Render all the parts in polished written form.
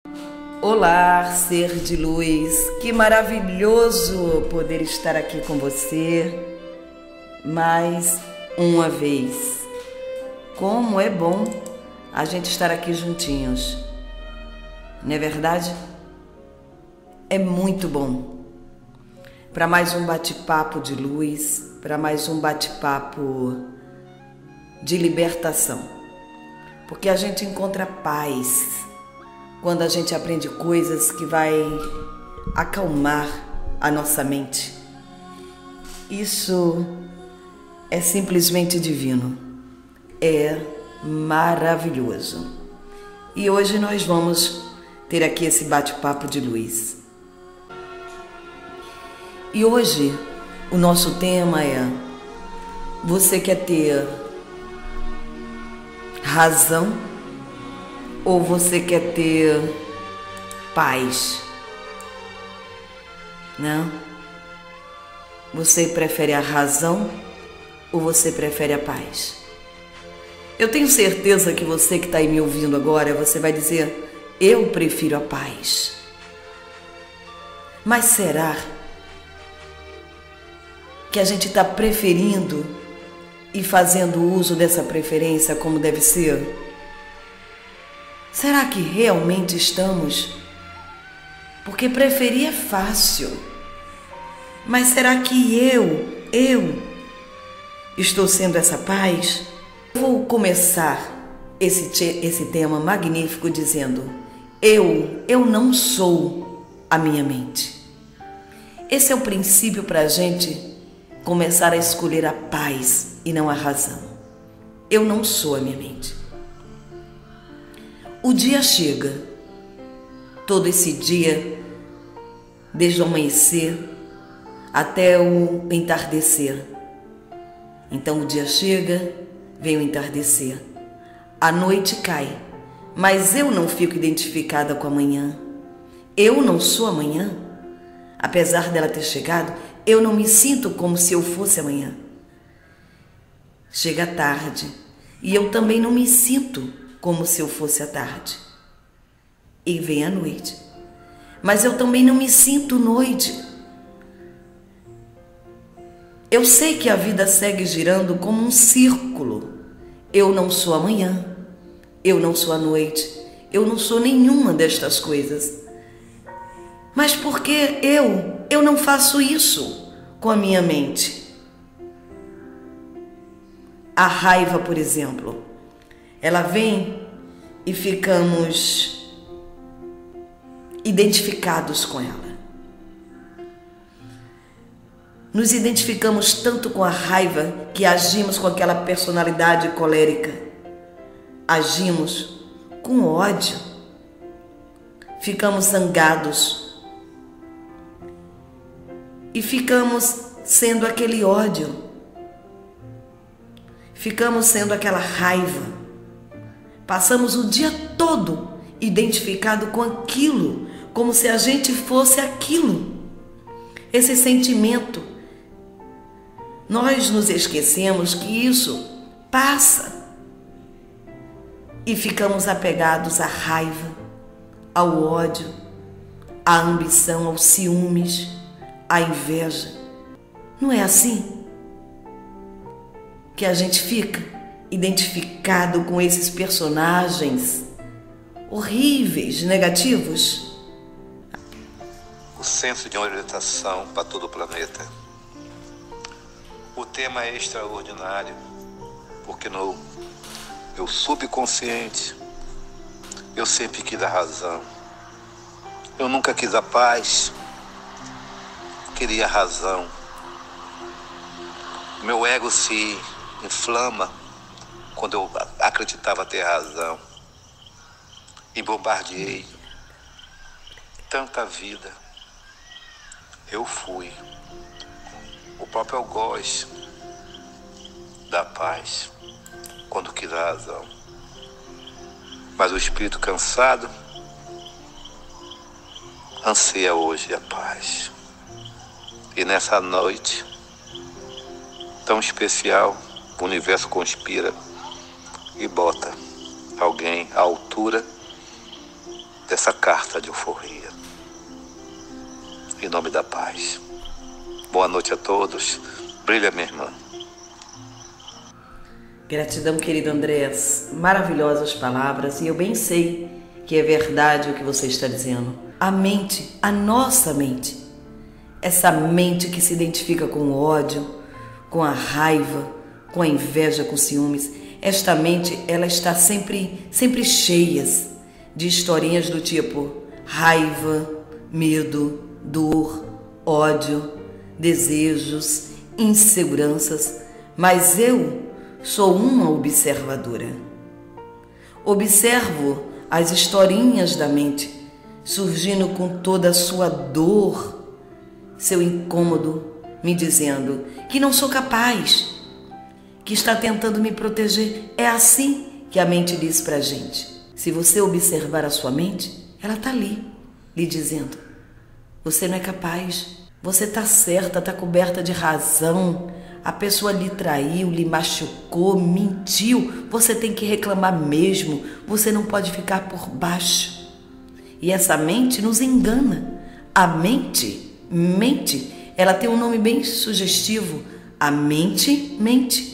Olá, ser de luz, que maravilhoso poder estar aqui com você mais uma vez. Como é bom a gente estar aqui juntinhos, não é verdade? É muito bom. Para mais um bate-papo de luz, para mais um bate-papo de libertação, porque a gente encontra paz quando a gente aprende coisas que vai acalmar a nossa mente. Isso é simplesmente divino, é maravilhoso. E hoje nós vamos ter aqui esse bate-papo de luz. E hoje o nosso tema é: você quer ter razão ou você quer ter paz? Não? Você prefere a razão ou você prefere a paz? Eu tenho certeza que você que está aí me ouvindo agora, você vai dizer: eu prefiro a paz. Mas será que a gente está preferindo e fazendo uso dessa preferência como deve ser? Será que realmente estamos? Porque preferir é fácil. Mas será que eu estou sendo essa paz? Vou começar esse tema magnífico dizendo: eu não sou a minha mente. Esse é o princípio para a gente começar a escolher a paz e não a razão. Eu não sou a minha mente. O dia chega, todo esse dia, desde o amanhecer até o entardecer. Então o dia chega, vem o entardecer, a noite cai, mas eu não fico identificada com amanhã. Eu não sou amanhã. Apesar dela ter chegado, eu não me sinto como se eu fosse amanhã. Chega a tarde e eu também não me sinto como se eu fosse à tarde. E vem a noite, mas eu também não me sinto noite. Eu sei que a vida segue girando como um círculo. Eu não sou amanhã, eu não sou a noite, eu não sou nenhuma destas coisas. Mas por que eu não faço isso com a minha mente? A raiva, por exemplo, ela vem e ficamos identificados com ela. Nos identificamos tanto com a raiva que agimos com aquela personalidade colérica. Agimos com ódio. Ficamos zangados. E ficamos sendo aquele ódio. Ficamos sendo aquela raiva. Passamos o dia todo identificado com aquilo, como se a gente fosse aquilo. Esse sentimento, nós nos esquecemos que isso passa e ficamos apegados à raiva, ao ódio, à ambição, aos ciúmes, à inveja. Não é assim que a gente fica identificado com esses personagens horríveis, negativos? O senso de orientação para todo o planeta. O tema é extraordinário, porque no meu subconsciente eu sempre quis a razão. Eu nunca quis a paz, queria a razão. Meu ego se inflama quando eu acreditava ter razão. E bombardeei tanta vida. Eu fui o próprio algoz da paz quando quis a razão. Mas o espírito cansado anseia hoje a paz. E nessa noite tão especial, o universo conspira e bota alguém à altura dessa carta de euforia. Em nome da paz. Boa noite a todos. Brilha, minha irmã. Gratidão, querido Andrés. Maravilhosas palavras, e eu bem sei que é verdade o que você está dizendo. A mente, a nossa mente, essa mente que se identifica com o ódio, com a raiva, com a inveja, com ciúmes, esta mente, ela está sempre cheia de historinhas do tipo raiva, medo, dor, ódio, desejos, inseguranças. Mas eu sou uma observadora. Observo as historinhas da mente surgindo com toda a sua dor, seu incômodo, me dizendo que não sou capaz, que está tentando me proteger. É assim que a mente diz pra gente. Se você observar a sua mente, ela está ali, lhe dizendo: você não é capaz, você está certa, está coberta de razão, a pessoa lhe traiu, lhe machucou, mentiu, você tem que reclamar mesmo, você não pode ficar por baixo. E essa mente nos engana. A mente, ela tem um nome bem sugestivo. A mente mente.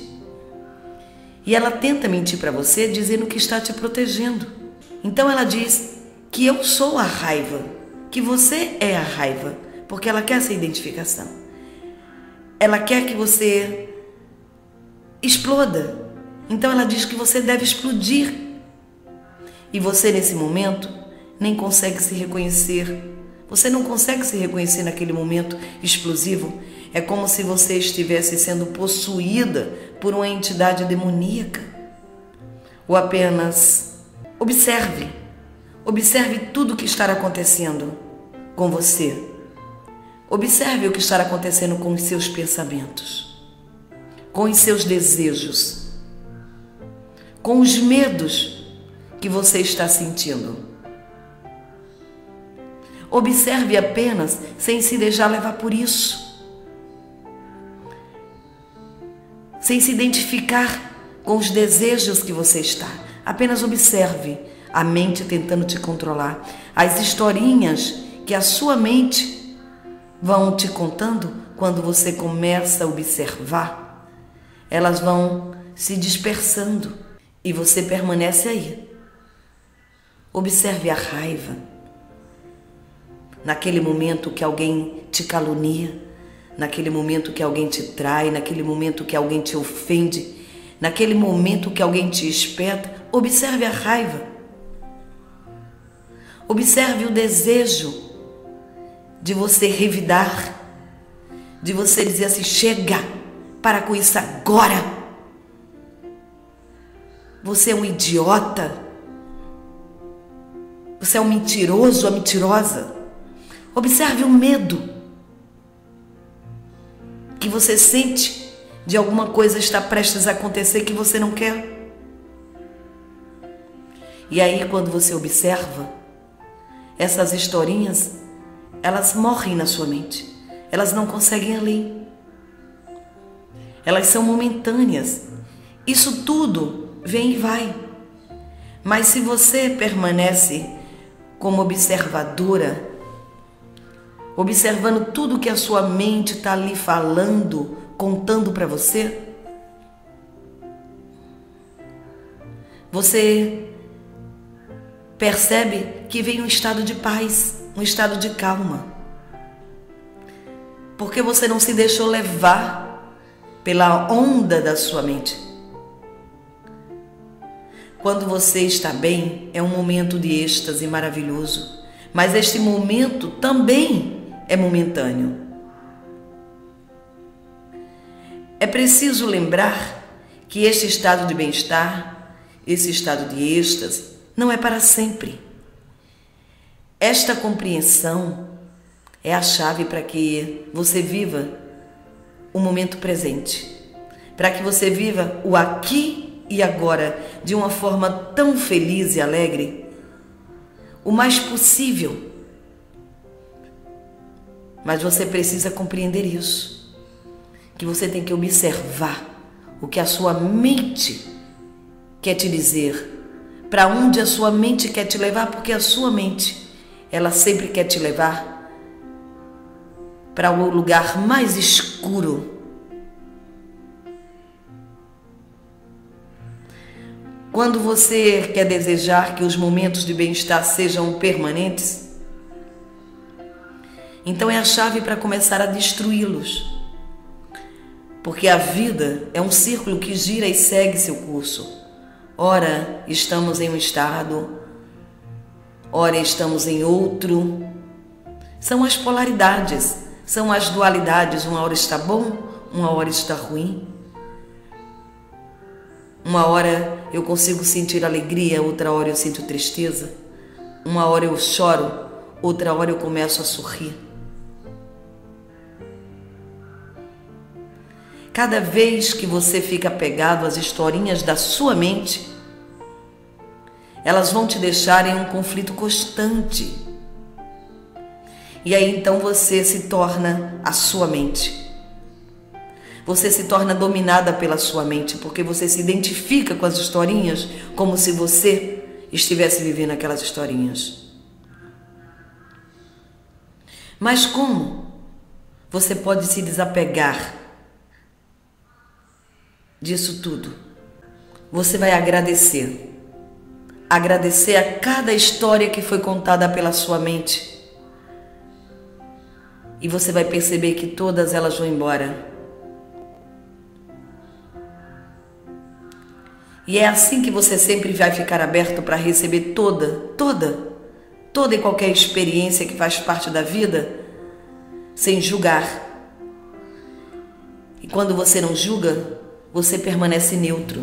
E ela tenta mentir para você dizendo que está te protegendo. Então ela diz que eu sou a raiva, que você é a raiva, porque ela quer essa identificação. Ela quer que você exploda. Então ela diz que você deve explodir. E você, nesse momento, nem consegue se reconhecer. Você não consegue se reconhecer naquele momento explosivo. É como se você estivesse sendo possuída por uma entidade demoníaca. Ou apenas observe. Observe tudo o que está acontecendo com você. Observe o que está acontecendo com os seus pensamentos, com os seus desejos, com os medos que você está sentindo. Observe apenas sem se deixar levar por isso, sem se identificar com os desejos que você está. Apenas observe a mente tentando te controlar, as historinhas que a sua mente vão te contando. Quando você começa a observar, elas vão se dispersando e você permanece aí. Observe a raiva. Naquele momento que alguém te calunia, naquele momento que alguém te trai, naquele momento que alguém te ofende, naquele momento que alguém te espeta, observe a raiva. Observe o desejo de você revidar, de você dizer assim: chega, para com isso agora. Você é um idiota, você é um mentiroso, uma mentirosa. Observe o medo que você sente de alguma coisa estar prestes a acontecer que você não quer. E aí, quando você observa, essas historinhas, elas morrem na sua mente. Elas não conseguem além. Elas são momentâneas. Isso tudo vem e vai. Mas se você permanece como observadora, observando tudo que a sua mente está ali falando, contando para você, você percebe que vem um estado de paz, um estado de calma. Porque você não se deixou levar pela onda da sua mente. Quando você está bem, é um momento de êxtase maravilhoso. Mas este momento também é momentâneo. É preciso lembrar que este estado de bem-estar, esse estado de êxtase, não é para sempre. Esta compreensão é a chave para que você viva o momento presente, para que você viva o aqui e agora de uma forma tão feliz e alegre, o mais possível. Mas você precisa compreender isso, que você tem que observar o que a sua mente quer te dizer, para onde a sua mente quer te levar, porque a sua mente, ela sempre quer te levar para o lugar mais escuro. Quando você quer desejar que os momentos de bem-estar sejam permanentes, então é a chave para começar a destruí-los. Porque a vida é um círculo que gira e segue seu curso. Ora estamos em um estado, ora estamos em outro. São as polaridades, são as dualidades. Uma hora está bom, uma hora está ruim. Uma hora eu consigo sentir alegria, outra hora eu sinto tristeza. Uma hora eu choro, outra hora eu começo a sorrir. Cada vez que você fica apegado às historinhas da sua mente, elas vão te deixar em um conflito constante. E aí então você se torna a sua mente. Você se torna dominada pela sua mente, porque você se identifica com as historinhas como se você estivesse vivendo aquelas historinhas. Mas como você pode se desapegar disso tudo? Você vai agradecer. Agradecer a cada história que foi contada pela sua mente. E você vai perceber que todas elas vão embora. E é assim que você sempre vai ficar aberto para receber toda e qualquer experiência que faz parte da vida, sem julgar. E quando você não julga, você permanece neutro.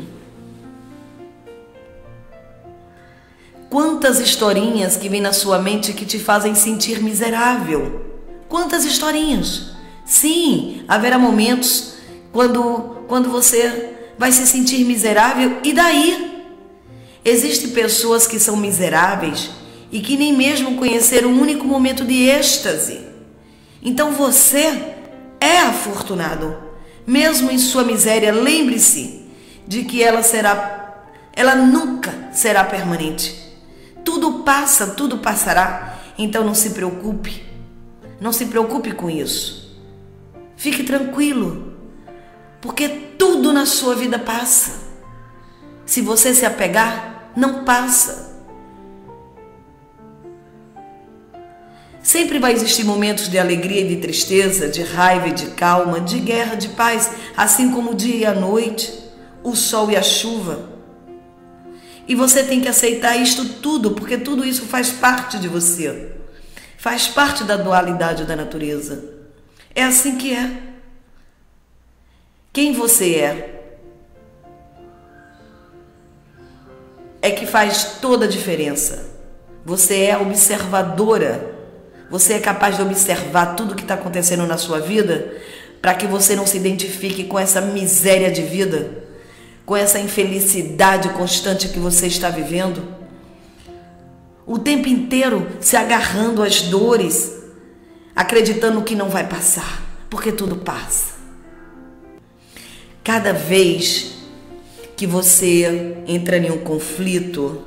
Quantas historinhas que vêm na sua mente que te fazem sentir miserável? Quantas historinhas? Sim, haverá momentos quando você vai se sentir miserável, e daí? Existem pessoas que são miseráveis e que nem mesmo conheceram um único momento de êxtase. Então você é afortunado. Mesmo em sua miséria, lembre-se de que ela nunca será permanente. Tudo passa, tudo passará. Então não se preocupe. Não se preocupe com isso. Fique tranquilo. Porque tudo na sua vida passa. Se você se apegar, não passa. Sempre vai existir momentos de alegria e de tristeza, de raiva e de calma, de guerra, de paz, assim como o dia e a noite, o sol e a chuva. E você tem que aceitar isto tudo, porque tudo isso faz parte de você. Faz parte da dualidade da natureza. É assim que é. Quem você é que faz toda a diferença. Você é observadora. Você é capaz de observar tudo que está acontecendo na sua vida para que você não se identifique com essa miséria de vida, com essa infelicidade constante que você está vivendo. O tempo inteiro se agarrando às dores, acreditando que não vai passar, porque tudo passa. Cada vez que você entra em um conflito,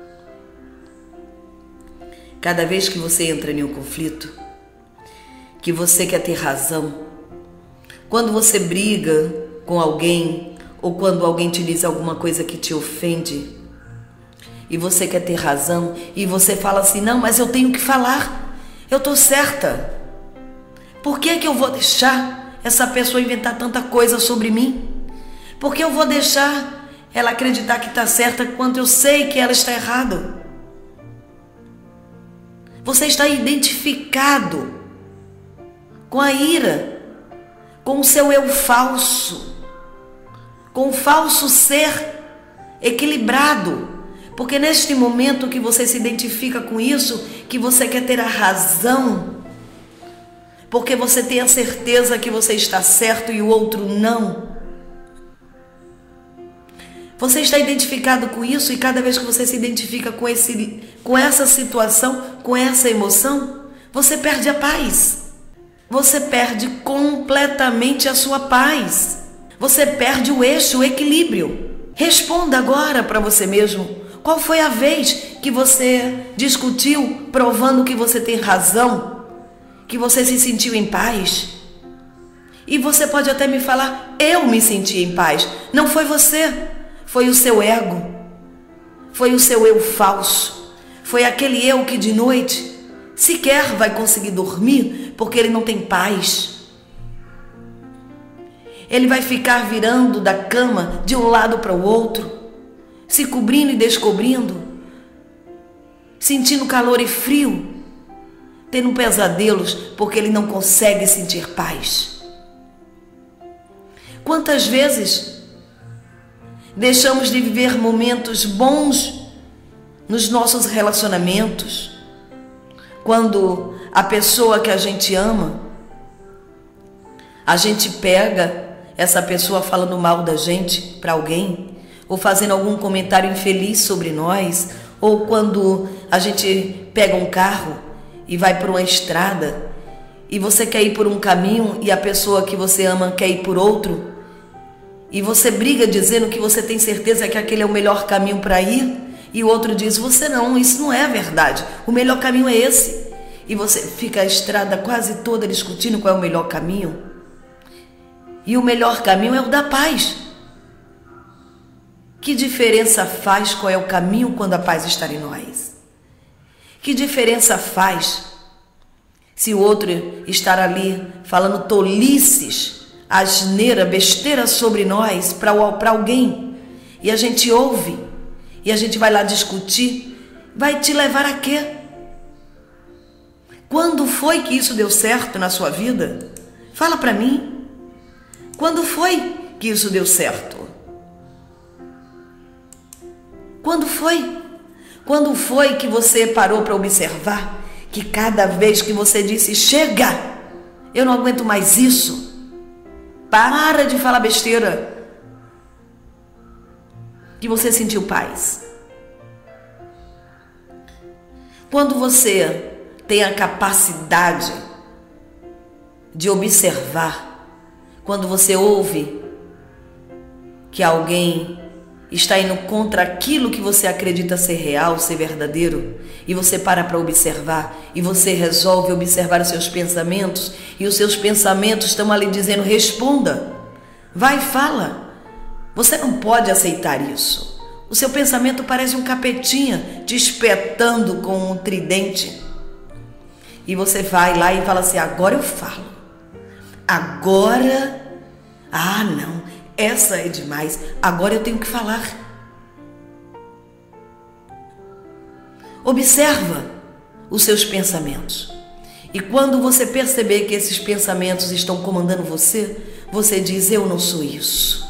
que você quer ter razão, quando você briga com alguém ou quando alguém te diz alguma coisa que te ofende e você quer ter razão e você fala assim, não, mas eu tenho que falar, eu estou certa. Por que eu vou deixar essa pessoa inventar tanta coisa sobre mim? Por que eu vou deixar ela acreditar que está certa quando eu sei que ela está errada? Você está identificado com a ira, com o seu eu falso, com o falso ser equilibrado. Porque neste momento que você se identifica com isso, que você quer ter a razão, porque você tem a certeza que você está certo e o outro não. Você está identificado com isso e cada vez que você se identifica com essa situação, com essa emoção, você perde a paz. Você perde completamente a sua paz. Você perde o eixo, o equilíbrio. Responda agora para você mesmo. Qual foi a vez que você discutiu provando que você tem razão, que você se sentiu em paz? E você pode até me falar, eu me senti em paz. Não foi você, foi o seu ego, foi o seu eu falso, foi aquele eu que de noite sequer vai conseguir dormir porque ele não tem paz. Ele vai ficar virando da cama de um lado para o outro, se cobrindo e descobrindo, sentindo calor e frio, tendo pesadelos porque ele não consegue sentir paz. Quantas vezes deixamos de viver momentos bons nos nossos relacionamentos, quando a pessoa que a gente ama, a gente pega essa pessoa falando mal da gente para alguém, ou fazendo algum comentário infeliz sobre nós, ou quando a gente pega um carro e vai por uma estrada e você quer ir por um caminho e a pessoa que você ama quer ir por outro, e você briga dizendo que você tem certeza que aquele é o melhor caminho para ir, e o outro diz, você não, isso não é verdade, o melhor caminho é esse. E você fica a estrada quase toda discutindo qual é o melhor caminho. E o melhor caminho é o da paz. Que diferença faz qual é o caminho quando a paz está em nós? Que diferença faz se o outro estar ali falando tolices, asneira, besteira sobre nós para alguém, e a gente ouve, e a gente vai lá discutir, vai te levar a quê? Quando foi que isso deu certo na sua vida? Fala para mim. Quando foi que isso deu certo? Quando foi? Quando foi que você parou para observar que cada vez que você disse, chega, eu não aguento mais isso, para de falar besteira, que você sentiu paz? Quando você tem a capacidade de observar, quando você ouve que alguém está indo contra aquilo que você acredita ser real, ser verdadeiro, e você para observar, e você resolve observar os seus pensamentos, e os seus pensamentos estão ali dizendo, responda, vai, fala. Você não pode aceitar isso. O seu pensamento parece um capetinha te espetando com um tridente. E você vai lá e fala assim, agora eu falo. Agora, não, essa é demais, agora eu tenho que falar. Observa os seus pensamentos. E quando você perceber que esses pensamentos estão comandando você, você diz, eu não sou isso.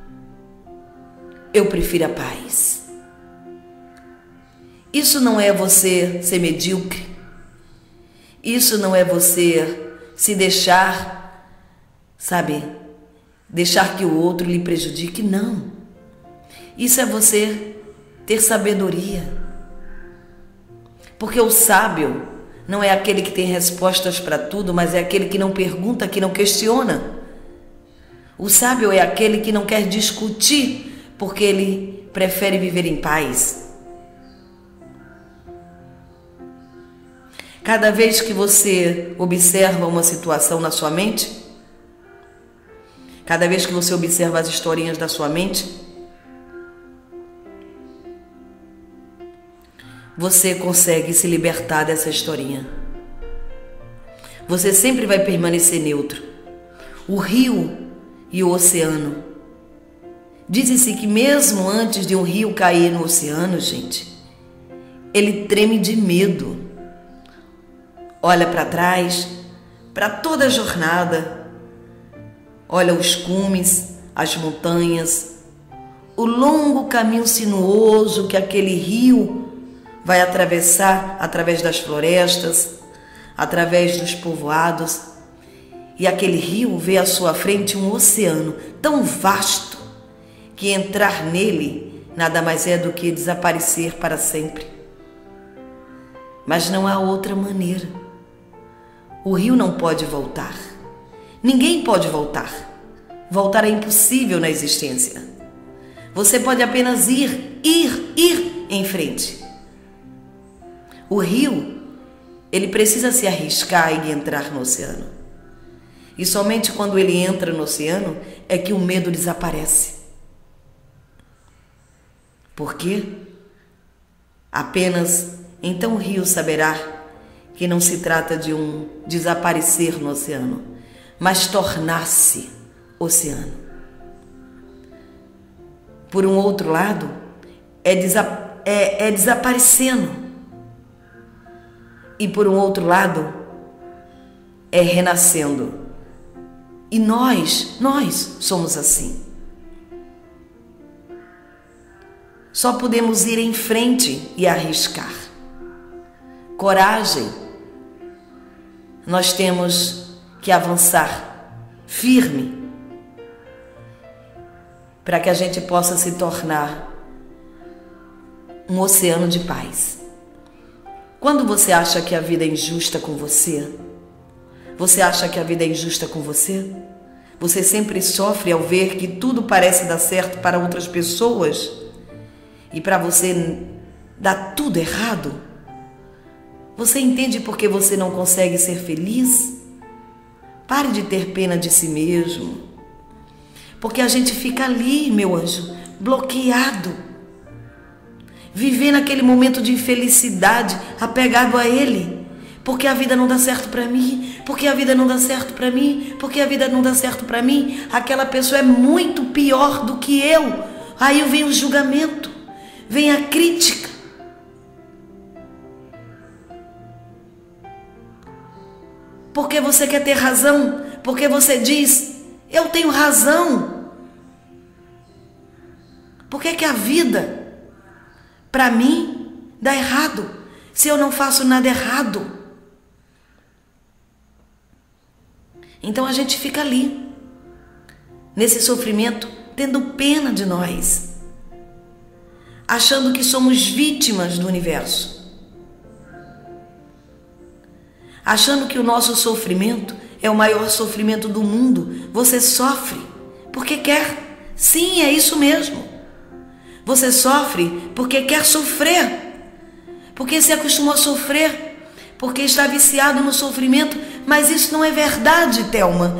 Eu prefiro a paz. Isso não é você ser medíocre. Isso não é você se deixar, deixar que o outro lhe prejudique, não. Isso é você ter sabedoria. Porque o sábio não é aquele que tem respostas para tudo, mas é aquele que não pergunta, que não questiona. O sábio é aquele que não quer discutir, porque ele prefere viver em paz. Cada vez que você observa uma situação na sua mente, cada vez que você observa as historinhas da sua mente, você consegue se libertar dessa historinha. Você sempre vai permanecer neutro. O rio e o oceano. Diz-se que mesmo antes de um rio cair no oceano, gente, ele treme de medo. Olha para trás, para toda a jornada. Olha os cumes, as montanhas, o longo caminho sinuoso que aquele rio vai atravessar através das florestas, através dos povoados. E aquele rio vê à sua frente um oceano tão vasto que entrar nele nada mais é do que desaparecer para sempre. Mas não há outra maneira. O rio não pode voltar. Ninguém pode voltar. Voltar é impossível na existência. Você pode apenas ir em frente. O rio, ele precisa se arriscar e entrar no oceano. E somente quando ele entra no oceano é que o medo desaparece. Por quê? Apenas então o rio saberá que não se trata de um desaparecer no oceano, mas tornar-se oceano. Por um outro lado, é desaparecendo. E por um outro lado, é renascendo. E nós somos assim. Só podemos ir em frente e arriscar. Coragem. Nós temos que avançar firme para que a gente possa se tornar um oceano de paz. Quando você acha que a vida é injusta com você, você acha que a vida é injusta com você? Você sempre sofre ao ver que tudo parece dar certo para outras pessoas e para você dá tudo errado? Você entende por que você não consegue ser feliz? Pare de ter pena de si mesmo. Porque a gente fica ali, meu anjo, bloqueado. Vivendo aquele momento de infelicidade, apegado a ele. Porque a vida não dá certo para mim, porque a vida não dá certo para mim, porque a vida não dá certo para mim. Aquela pessoa é muito pior do que eu. Aí vem o julgamento, vem a crítica. Porque você quer ter razão, porque você diz, eu tenho razão. Por que a vida, para mim, dá errado, se eu não faço nada errado? Então a gente fica ali, nesse sofrimento, tendo pena de nós, achando que somos vítimas do universo, achando que o nosso sofrimento é o maior sofrimento do mundo. Você sofre porque quer. Sim, é isso mesmo. Você sofre porque quer sofrer, porque se acostumou a sofrer, porque está viciado no sofrimento. Mas isso não é verdade, Thelma.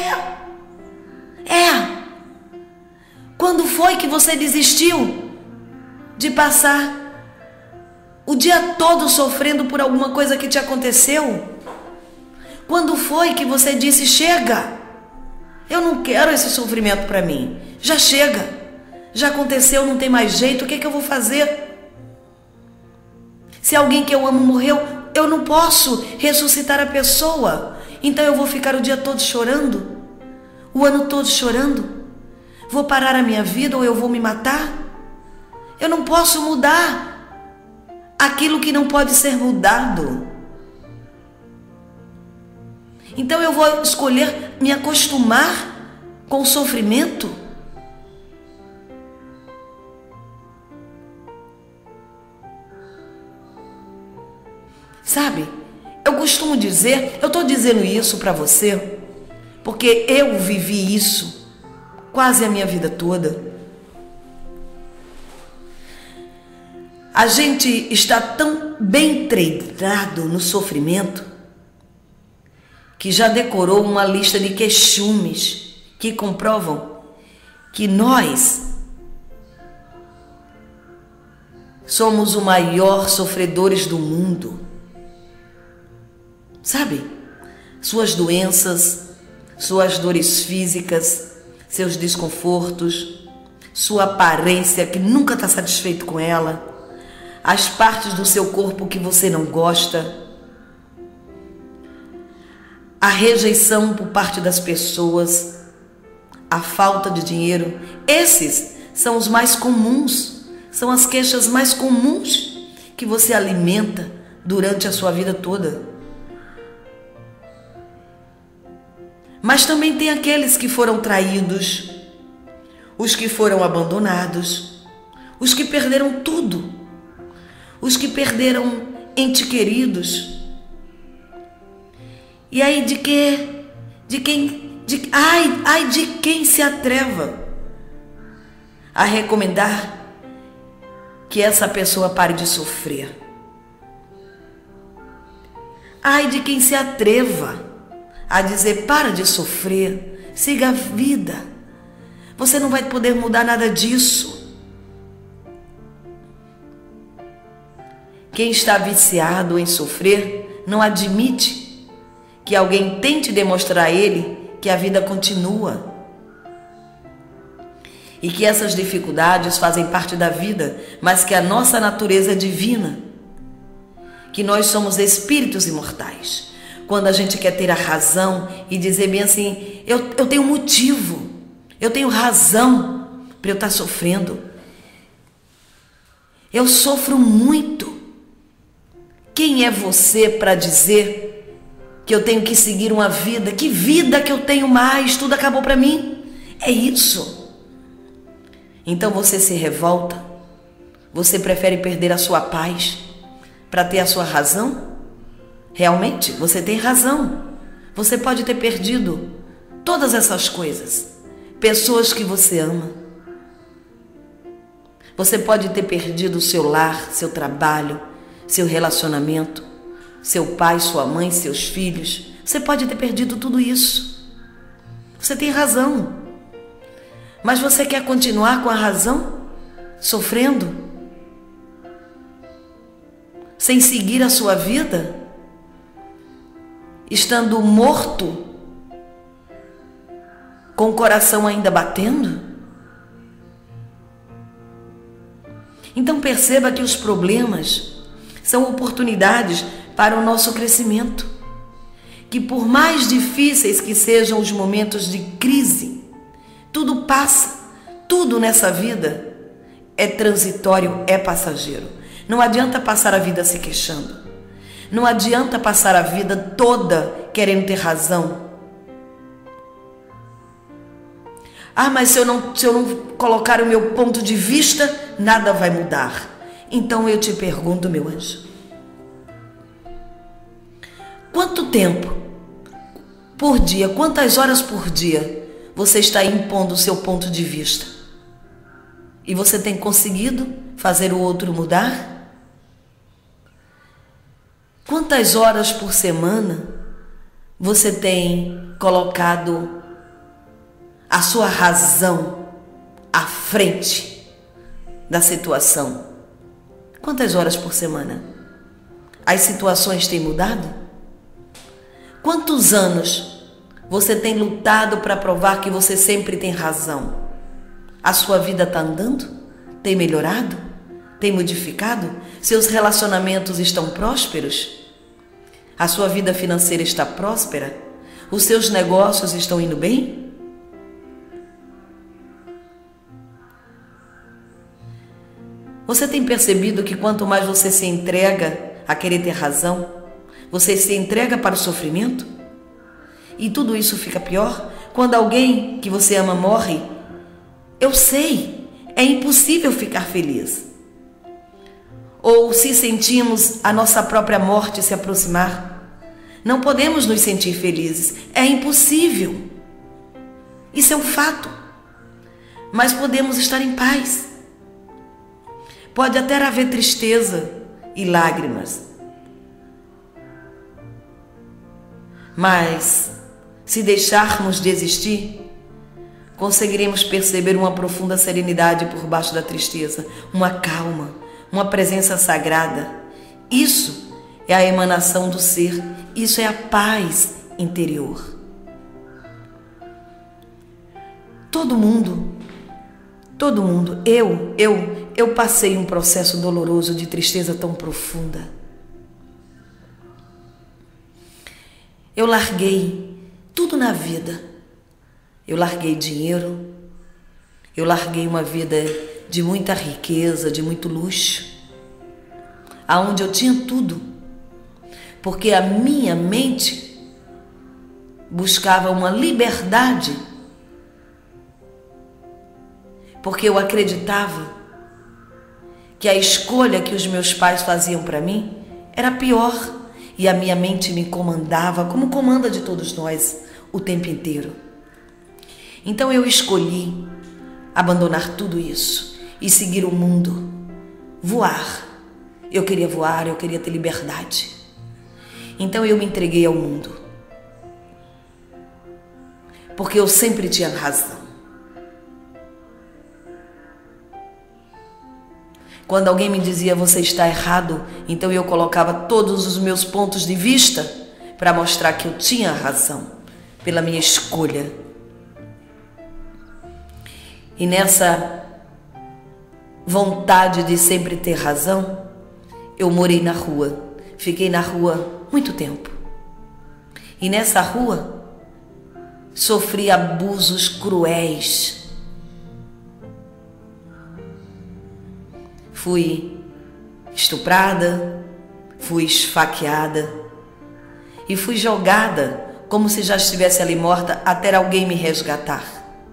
É. Quando foi que você desistiu de passar o dia todo sofrendo por alguma coisa que te aconteceu? Quando foi que você disse, chega, eu não quero esse sofrimento para mim, já chega, já aconteceu, não tem mais jeito, o que eu vou fazer? Se alguém que eu amo morreu, eu não posso ressuscitar a pessoa, então eu vou ficar o dia todo chorando, o ano todo chorando, vou parar a minha vida ou eu vou me matar? Eu não posso mudar aquilo que não pode ser mudado. Então eu vou escolher me acostumar com o sofrimento? Sabe, eu costumo dizer, eu estou dizendo isso para você, porque eu vivi isso quase a minha vida toda. A gente está tão bem treinado no sofrimento que já decorou uma lista de queixumes que comprovam que nós somos os maiores sofredores do mundo. Sabe? Suas doenças, suas dores físicas, seus desconfortos, sua aparência que nunca está satisfeito com ela, as partes do seu corpo que você não gosta, a rejeição por parte das pessoas, a falta de dinheiro. Esses são os mais comuns, são as queixas mais comuns que você alimenta durante a sua vida toda. Mas também tem aqueles que foram traídos, os que foram abandonados, os que perderam tudo, os que perderam entes queridos. E aí de quem se atreva a recomendar que essa pessoa pare de sofrer. Ai de quem se atreva a dizer: para de sofrer, siga a vida. Você não vai poder mudar nada disso. Quem está viciado em sofrer não admite que alguém tente demonstrar a ele que a vida continua e que essas dificuldades fazem parte da vida, mas que a nossa natureza é divina, que nós somos espíritos imortais. Quando a gente quer ter a razão e dizer bem assim: eu tenho motivo, eu tenho razão para eu estar sofrendo, eu sofro muito. Quem é você para dizer que eu tenho que seguir uma vida? Que vida que eu tenho mais? Tudo acabou para mim. É isso. Então você se revolta? Você prefere perder a sua paz para ter a sua razão? Realmente, você tem razão. Você pode ter perdido todas essas coisas. Pessoas que você ama. Você pode ter perdido o seu lar, seu trabalho, seu relacionamento, seu pai, sua mãe, seus filhos. Você pode ter perdido tudo isso. Você tem razão. Mas você quer continuar com a razão? Sofrendo? Sem seguir a sua vida? Estando morto? Com o coração ainda batendo? Então perceba que os problemas são oportunidades para o nosso crescimento. Que por mais difíceis que sejam os momentos de crise, tudo passa, tudo nessa vida é transitório, é passageiro. Não adianta passar a vida se queixando. Não adianta passar a vida toda querendo ter razão. Ah, mas se eu não colocar o meu ponto de vista, nada vai mudar. Então eu te pergunto, meu anjo, quanto tempo por dia, quantas horas por dia você está impondo o seu ponto de vista? E você tem conseguido fazer o outro mudar? Quantas horas por semana você tem colocado a sua razão à frente da situação? Quantas horas por semana? As situações têm mudado? Quantos anos você tem lutado para provar que você sempre tem razão? A sua vida está andando? Tem melhorado? Tem modificado? Seus relacionamentos estão prósperos? A sua vida financeira está próspera? Os seus negócios estão indo bem? Você tem percebido que quanto mais você se entrega a querer ter razão, você se entrega para o sofrimento? E tudo isso fica pior quando alguém que você ama morre. Eu sei, é impossível ficar feliz. Ou se sentimos a nossa própria morte se aproximar, não podemos nos sentir felizes. É impossível. Isso é um fato. Mas podemos estar em paz. Pode até haver tristeza e lágrimas. Mas, se deixarmos de existir, conseguiremos perceber uma profunda serenidade por baixo da tristeza, uma calma, uma presença sagrada. Isso é a emanação do ser, isso é a paz interior. Todo mundo, eu passei um processo doloroso de tristeza tão profunda. Eu larguei tudo na vida. Eu larguei dinheiro, eu larguei uma vida de muita riqueza, de muito luxo, aonde eu tinha tudo, porque a minha mente buscava uma liberdade, porque eu acreditava que a escolha que os meus pais faziam para mim era pior, e a minha mente me comandava, como comanda de todos nós, o tempo inteiro. Então eu escolhi abandonar tudo isso e seguir o mundo, voar. Eu queria voar, eu queria ter liberdade. Então eu me entreguei ao mundo. Porque eu sempre tinha razão. Quando alguém me dizia você está errado, então eu colocava todos os meus pontos de vista para mostrar que eu tinha razão, pela minha escolha. E nessa vontade de sempre ter razão, eu morei na rua. Fiquei na rua muito tempo. E nessa rua, sofri abusos cruéis. Fui estuprada, fui esfaqueada e fui jogada como se já estivesse ali morta até alguém me resgatar.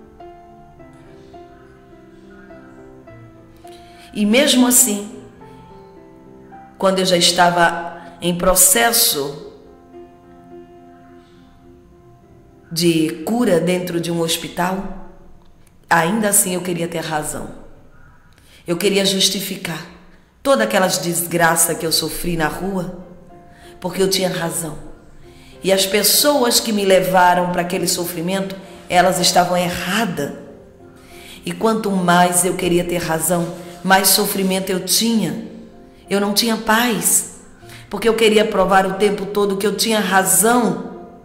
E mesmo assim, quando eu já estava em processo de cura dentro de um hospital, ainda assim eu queria ter razão. Eu queria justificar todas aquelas desgraças que eu sofri na rua, porque eu tinha razão. E as pessoas que me levaram para aquele sofrimento, elas estavam erradas. E quanto mais eu queria ter razão, mais sofrimento eu tinha. Eu não tinha paz, porque eu queria provar o tempo todo que eu tinha razão.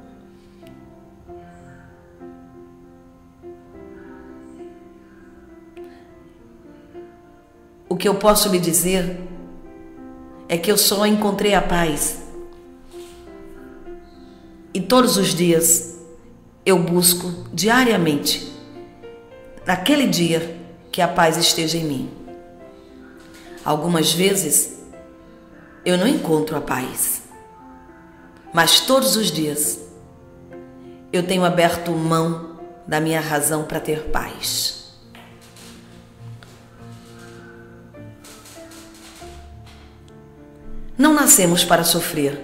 O que eu posso lhe dizer é que eu só encontrei a paz. E todos os dias eu busco diariamente, naquele dia, que a paz esteja em mim. Algumas vezes eu não encontro a paz, mas todos os dias eu tenho aberto mão da minha razão para ter paz. Não nascemos para sofrer.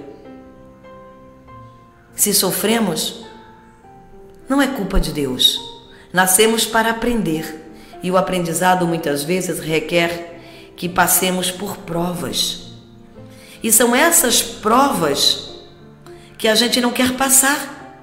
Se sofremos, não é culpa de Deus. Nascemos para aprender. E o aprendizado muitas vezes requer que passemos por provas. E são essas provas que a gente não quer passar.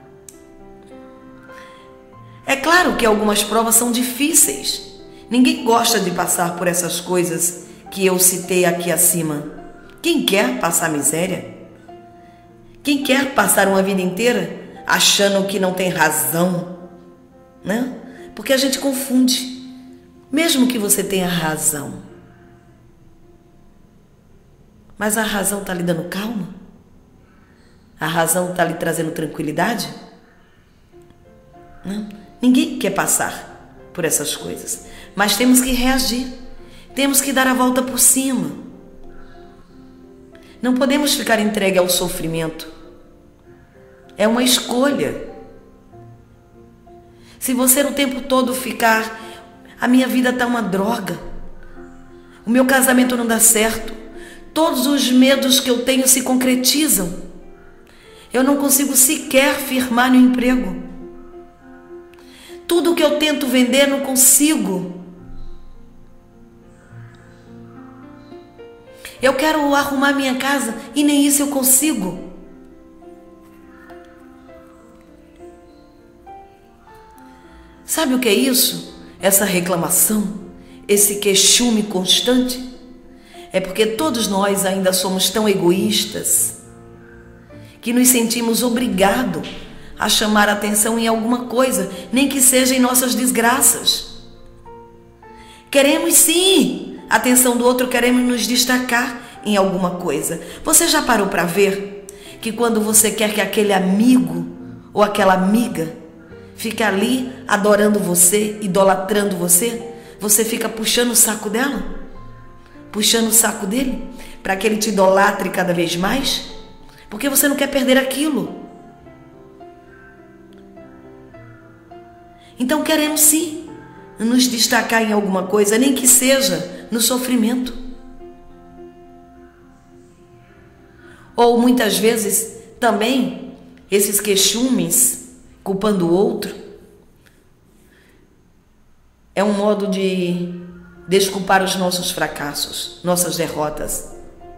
É claro que algumas provas são difíceis. Ninguém gosta de passar por essas coisas que eu citei aqui acima. Quem quer passar miséria? Quem quer passar uma vida inteira achando que não tem razão, né? Porque a gente confunde, mesmo que você tenha razão. Mas a razão está lhe dando calma? A razão está lhe trazendo tranquilidade? Não? Ninguém quer passar por essas coisas, mas temos que reagir, temos que dar a volta por cima. Não podemos ficar entregue ao sofrimento. É uma escolha. Se você o tempo todo ficar, a minha vida está uma droga, o meu casamento não dá certo, todos os medos que eu tenho se concretizam, eu não consigo sequer firmar no emprego, tudo que eu tento vender não consigo. Eu quero arrumar minha casa e nem isso eu consigo. Sabe o que é isso? Essa reclamação, esse queixume constante? É porque todos nós ainda somos tão egoístas que nos sentimos obrigados a chamar atenção em alguma coisa, nem que seja em nossas desgraças. Queremos sim a atenção do outro, queremos nos destacar em alguma coisa. Você já parou para ver que quando você quer que aquele amigo ou aquela amiga fique ali adorando você, idolatrando você, você fica puxando o saco dela, puxando o saco dele, para que ele te idolatre cada vez mais? Porque você não quer perder aquilo. Então queremos sim nos destacar em alguma coisa, nem que seja no sofrimento. Ou muitas vezes também esses queixumes culpando o outro é um modo de desculpar os nossos fracassos, nossas derrotas.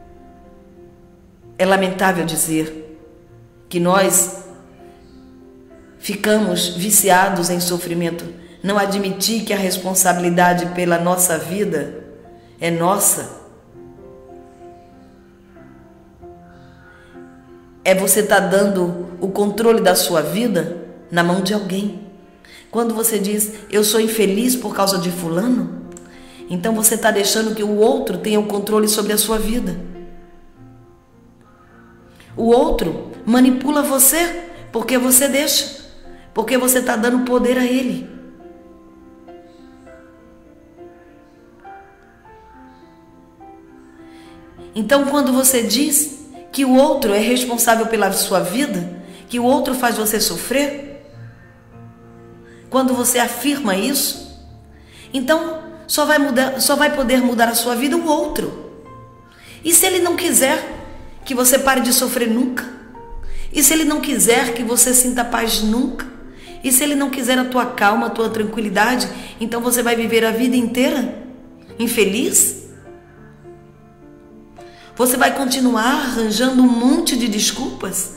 É lamentável dizer que nós ficamos viciados em sofrimento, não admitir que a responsabilidade pela nossa vida é nossa. É você estar dando o controle da sua vida na mão de alguém. Quando você diz, eu sou infeliz por causa de fulano, então você está deixando que o outro tenha o controle sobre a sua vida. O outro manipula você porque você deixa, porque você está dando poder a ele. Então, quando você diz que o outro é responsável pela sua vida, que o outro faz você sofrer, quando você afirma isso, então só vai poder mudar a sua vida o outro. E se ele não quiser que você pare de sofrer nunca? E se ele não quiser que você sinta paz nunca? E se ele não quiser a tua calma, a tua tranquilidade, então você vai viver a vida inteira infeliz? Você vai continuar arranjando um monte de desculpas?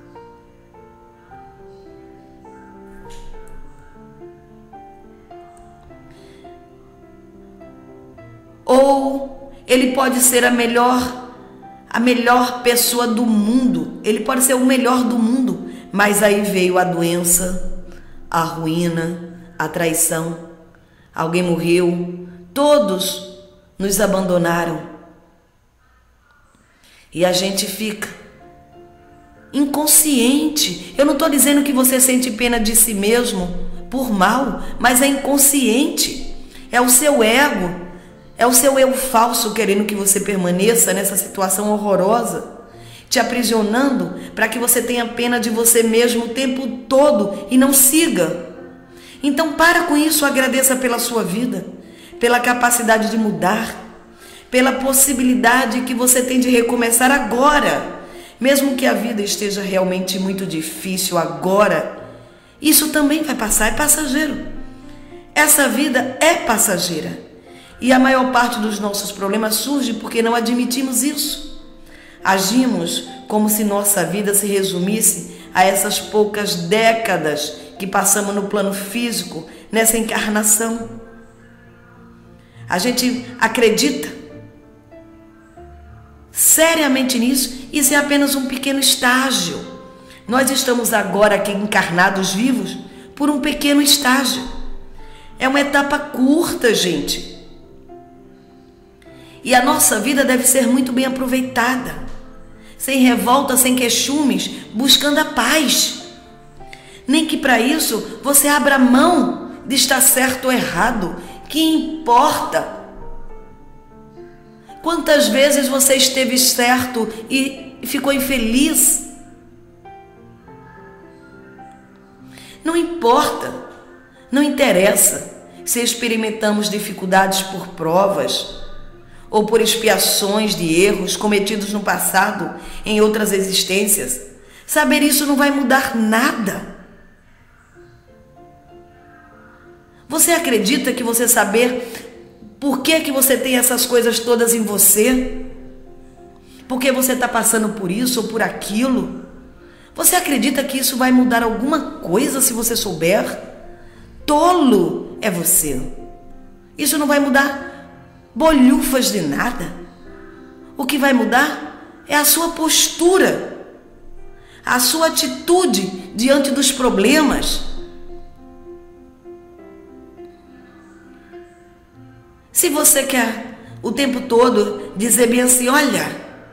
Ou ele pode ser a melhor pessoa do mundo, ele pode ser o melhor do mundo, mas aí veio a doença, a ruína, a traição, alguém morreu, todos nos abandonaram. E a gente fica inconsciente. Eu não estou dizendo que você sente pena de si mesmo por mal, mas é inconsciente. É o seu ego, é o seu eu falso querendo que você permaneça nessa situação horrorosa, te aprisionando para que você tenha pena de você mesmo o tempo todo e não siga. Então para com isso, agradeça pela sua vida, pela capacidade de mudar, pela possibilidade que você tem de recomeçar agora. Mesmo que a vida esteja realmente muito difícil agora, isso também vai passar, é passageiro. Essa vida é passageira. E a maior parte dos nossos problemas surge porque não admitimos isso. Agimos como se nossa vida se resumisse a essas poucas décadas que passamos no plano físico, nessa encarnação. A gente acredita seriamente nisso. Isso é apenas um pequeno estágio. Nós estamos agora aqui encarnados vivos por um pequeno estágio. É uma etapa curta, gente. E a nossa vida deve ser muito bem aproveitada, sem revolta, sem queixumes, buscando a paz. Nem que para isso você abra mão de estar certo ou errado. Que importa? Quantas vezes você esteve certo e ficou infeliz? Não importa, não interessa se experimentamos dificuldades por provas ou por expiações de erros cometidos no passado, em outras existências. Saber isso não vai mudar nada. Você acredita que você saber por que você tem essas coisas todas em você? Porque você está passando por isso ou por aquilo? Você acredita que isso vai mudar alguma coisa se você souber? Tolo é você. Isso não vai mudar bolhufas de nada. O que vai mudar é a sua postura, a sua atitude diante dos problemas. Se você quer o tempo todo dizer bem assim, olha,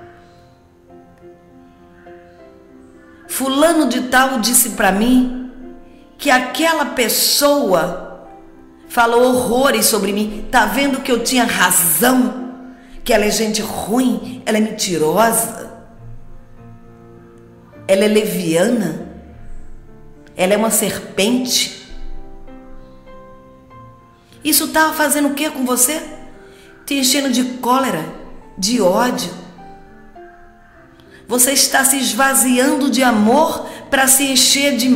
fulano de tal disse para mim que aquela pessoa falou horrores sobre mim, tá vendo que eu tinha razão, que ela é gente ruim, ela é mentirosa, ela é leviana, ela é uma serpente. Isso está fazendo o que com você? Te enchendo de cólera, de ódio. Você está se esvaziando de amor para se encher de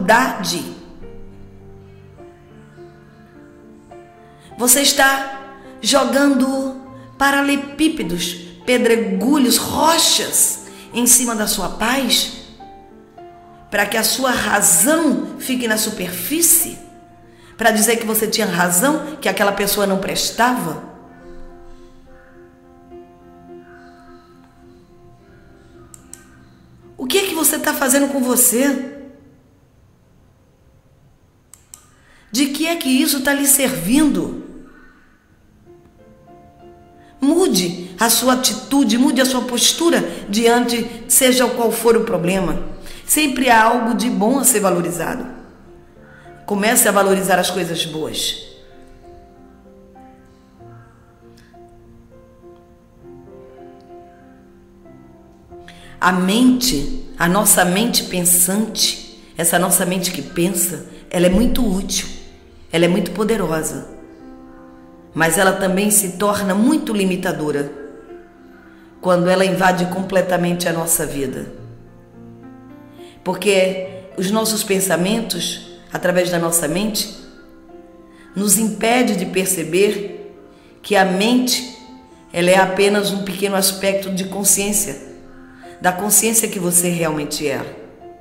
maldade. Você está jogando paralelepípedos, pedregulhos, rochas em cima da sua paz, para que a sua razão fique na superfície, para dizer que você tinha razão, que aquela pessoa não prestava? O que é que você está fazendo com você? De que é que isso está lhe servindo? Mude a sua atitude, mude a sua postura diante, seja qual for o problema. Sempre há algo de bom a ser valorizado. Comece a valorizar as coisas boas. A mente, a nossa mente pensante, essa nossa mente que pensa, ela é muito útil, ela é muito poderosa, mas ela também se torna muito limitadora quando ela invade completamente a nossa vida. Porque os nossos pensamentos, através da nossa mente, nos impede de perceber que a mente, ela é apenas um pequeno aspecto de consciência, da consciência que você realmente é.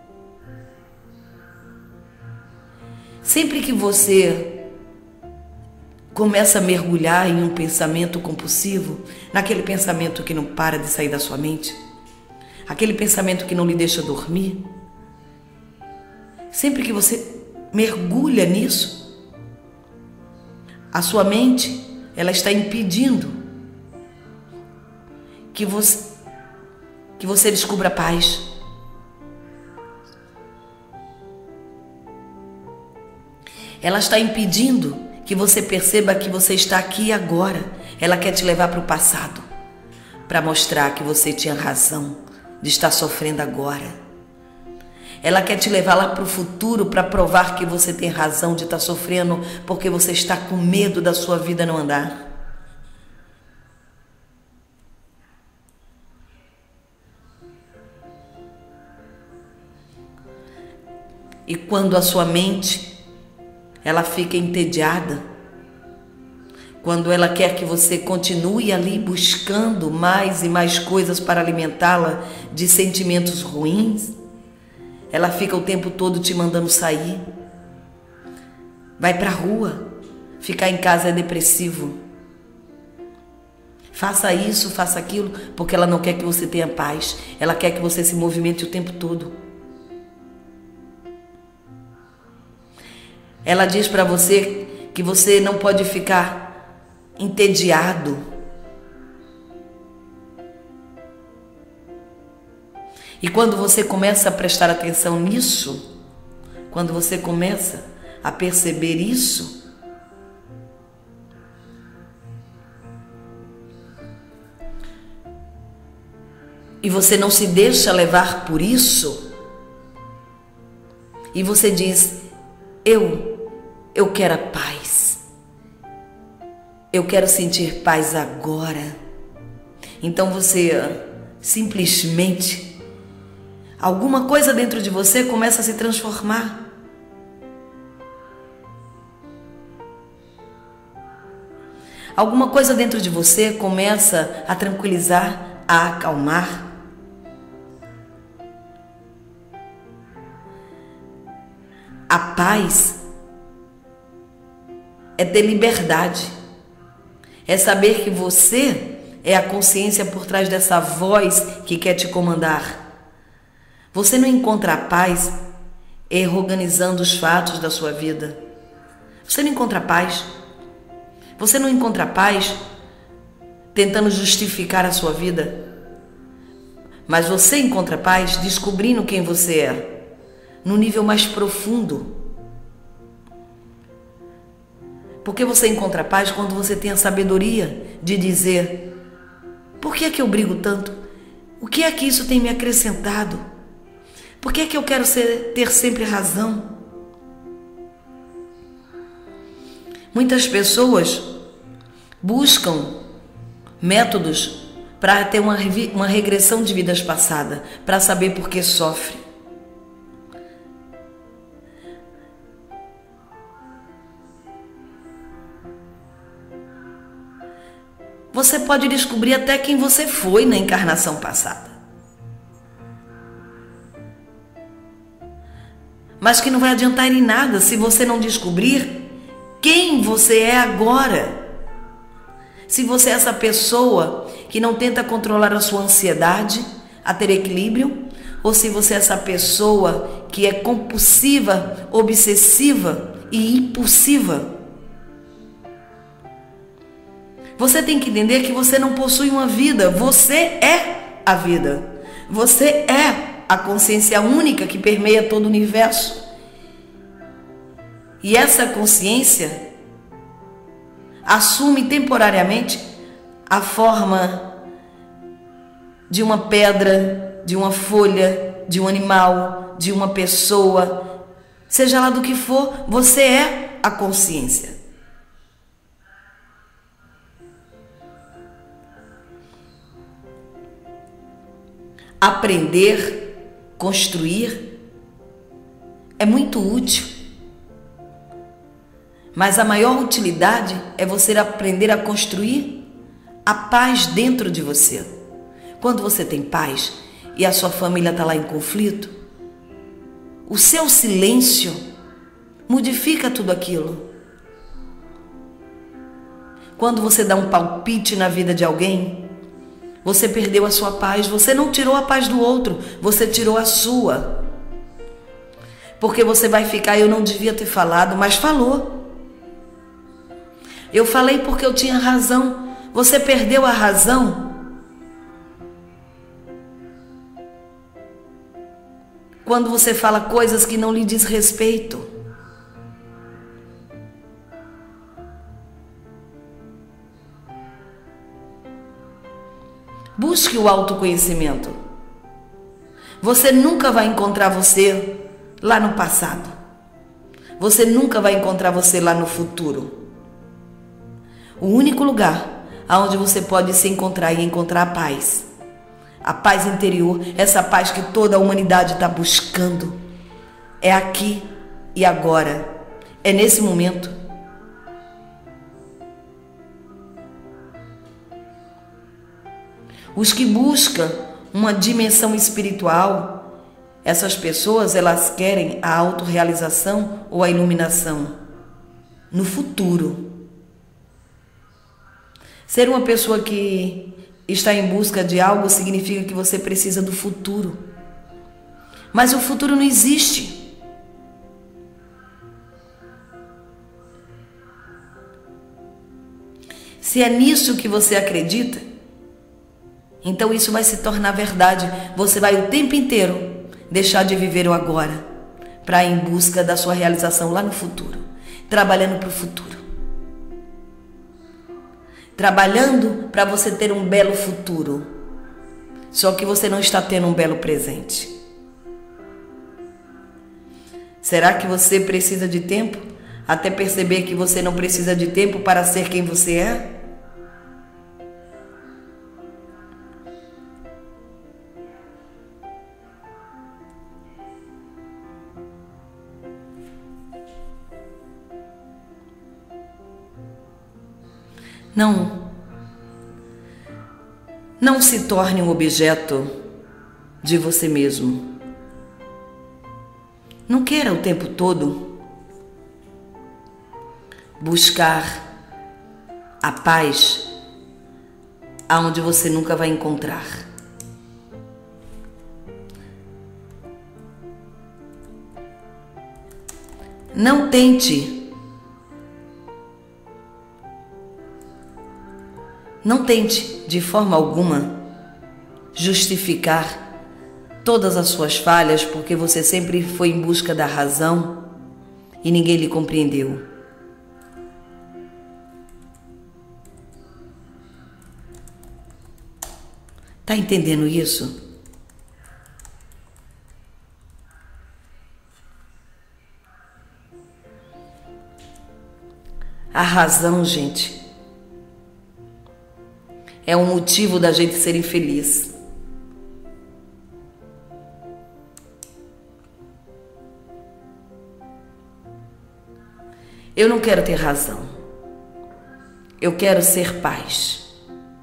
Sempre que você começa a mergulhar em um pensamento compulsivo, naquele pensamento que não para de sair da sua mente, aquele pensamento que não lhe deixa dormir, sempre que você mergulha nisso, a sua mente, ela está impedindo que você descubra a paz. Ela está impedindo que você perceba que você está aqui e agora. Ela quer te levar para o passado, para mostrar que você tinha razão de estar sofrendo agora. Ela quer te levar lá para o futuro para provar que você tem razão de estar sofrendo porque você está com medo da sua vida não andar. E quando a sua mente, ela fica entediada, quando ela quer que você continue ali buscando mais e mais coisas para alimentá-la de sentimentos ruins, ela fica o tempo todo te mandando sair. Vai para a rua, ficar em casa é depressivo. Faça isso, faça aquilo, porque ela não quer que você tenha paz, ela quer que você se movimente o tempo todo. Ela diz para você que você não pode ficar entediado. E quando você começa a prestar atenção nisso, quando você começa a perceber isso, e você não se deixa levar por isso, e você diz: eu quero a paz. Eu quero sentir paz agora. Então você simplesmente, alguma coisa dentro de você começa a se transformar. Alguma coisa dentro de você começa a tranquilizar, a acalmar. A paz é ter liberdade, é saber que você é a consciência por trás dessa voz que quer te comandar. Você não encontra a paz reorganizando os fatos da sua vida. Você não encontra a paz. Você não encontra a paz tentando justificar a sua vida. Mas você encontra a paz descobrindo quem você é, no nível mais profundo. Porque você encontra paz quando você tem a sabedoria de dizer: por que é que eu brigo tanto? O que é que isso tem me acrescentado? Por que é que eu quero ter sempre razão? Muitas pessoas buscam métodos para ter uma regressão de vidas passadas, para saber por que sofre. Você pode descobrir até quem você foi na encarnação passada. Mas que não vai adiantar em nada se você não descobrir quem você é agora. Se você é essa pessoa que não tenta controlar a sua ansiedade, a ter equilíbrio, ou se você é essa pessoa que é compulsiva, obsessiva e impulsiva. Você tem que entender que você não possui uma vida, você é a vida. Você é a consciência única que permeia todo o universo. E essa consciência assume temporariamente a forma de uma pedra, de uma folha, de um animal, de uma pessoa, seja lá do que for, você é a consciência. Aprender, construir é muito útil, mas a maior utilidade é você aprender a construir a paz dentro de você. Quando você tem paz e a sua família está lá em conflito, o seu silêncio modifica tudo aquilo. Quando você dá um palpite na vida de alguém, você perdeu a sua paz, você não tirou a paz do outro, você tirou a sua. Porque você vai ficar, eu não devia ter falado, mas falou. Eu falei porque eu tinha razão, você perdeu a razão. Quando você fala coisas que não lhe diz respeito. Busque o autoconhecimento. Você nunca vai encontrar você lá no passado. Você nunca vai encontrar você lá no futuro. O único lugar onde você pode se encontrar e encontrar a paz. A paz interior, essa paz que toda a humanidade está buscando. É aqui e agora. É nesse momento. Os que buscam uma dimensão espiritual, essas pessoas, elas querem a autorrealização ou a iluminação no futuro. Ser uma pessoa que está em busca de algo significa que você precisa do futuro. Mas o futuro não existe. Se é nisso que você acredita, então isso vai se tornar verdade. Você vai o tempo inteiro deixar de viver o agora para ir em busca da sua realização lá no futuro, trabalhando para o futuro, trabalhando para você ter um belo futuro. Só que você não está tendo um belo presente. Será que você precisa de tempo até perceber que você não precisa de tempo para ser quem você é? Não se torne um objeto de você mesmo. Não queira o tempo todo buscar a paz aonde você nunca vai encontrar. Não tente de forma alguma justificar todas as suas falhas, porque você sempre foi em busca da razão e ninguém lhe compreendeu. Tá entendendo isso? A razão, gente, é um motivo da gente ser infeliz. Eu não quero ter razão. Eu quero ser paz.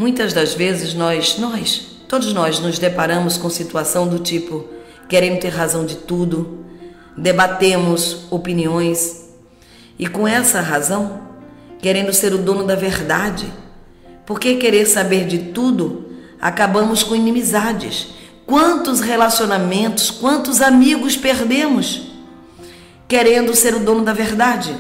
muitas das vezes todos nós nos deparamos com situação do tipo, querendo ter razão de tudo, debatemos opiniões e com essa razão, querendo ser o dono da verdade, porque querer saber de tudo, acabamos com inimizades. Quantos relacionamentos, quantos amigos perdemos querendo ser o dono da verdade?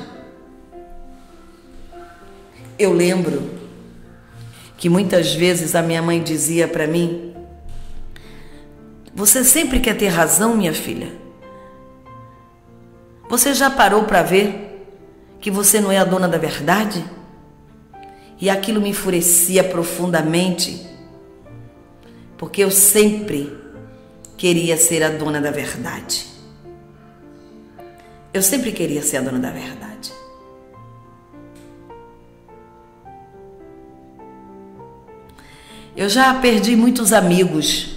Eu lembro que muitas vezes a minha mãe dizia para mim: você sempre quer ter razão, minha filha? Você já parou para ver que você não é a dona da verdade? E aquilo me enfurecia profundamente, porque eu sempre queria ser a dona da verdade. Eu sempre queria ser a dona da verdade. Eu já perdi muitos amigos,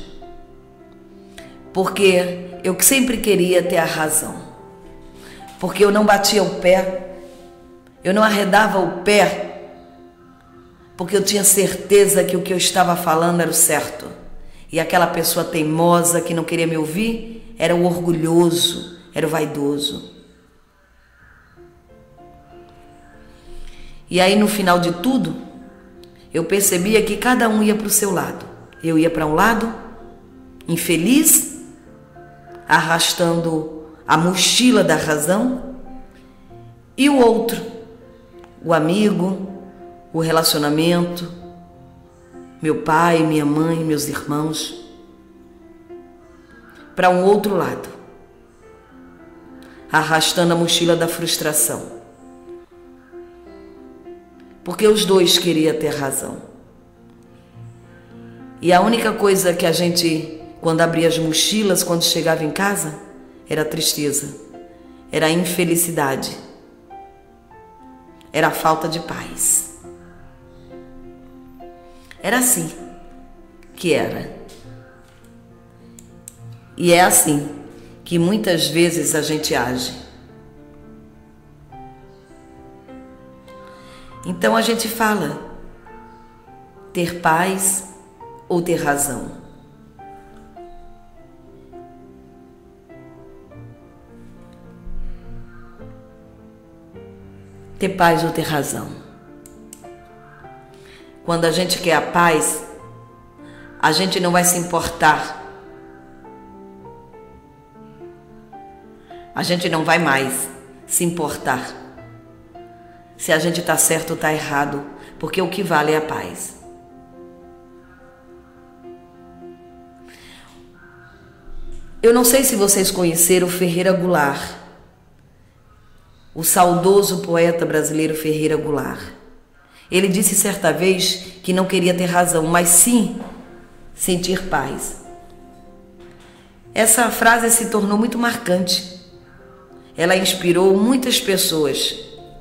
porque eu sempre queria ter a razão. Porque eu não batia o pé, eu não arredava o pé, porque eu tinha certeza que o que eu estava falando era o certo. E aquela pessoa teimosa que não queria me ouvir era o orgulhoso, era o vaidoso. E aí no final de tudo, eu percebia que cada um ia para o seu lado. Eu ia para um lado, infeliz, arrastando a mochila da razão, e o outro, o amigo, o relacionamento, meu pai, minha mãe, meus irmãos, para um outro lado, arrastando a mochila da frustração. Porque os dois queriam ter razão. E a única coisa que a gente, quando abria as mochilas, quando chegava em casa, era a tristeza, era a infelicidade, era a falta de paz. Era assim que era. E é assim que muitas vezes a gente age. Então a gente fala, ter paz ou ter razão. Ter paz ou ter razão. Quando a gente quer a paz, a gente não vai se importar. A gente não vai mais se importar se a gente está certo ou está errado, porque o que vale é a paz. Eu não sei se vocês conheceram Ferreira Goulart, o saudoso poeta brasileiro Ferreira Goulart. Ele disse certa vez que não queria ter razão, mas sim sentir paz. Essa frase se tornou muito marcante. Ela inspirou muitas pessoas.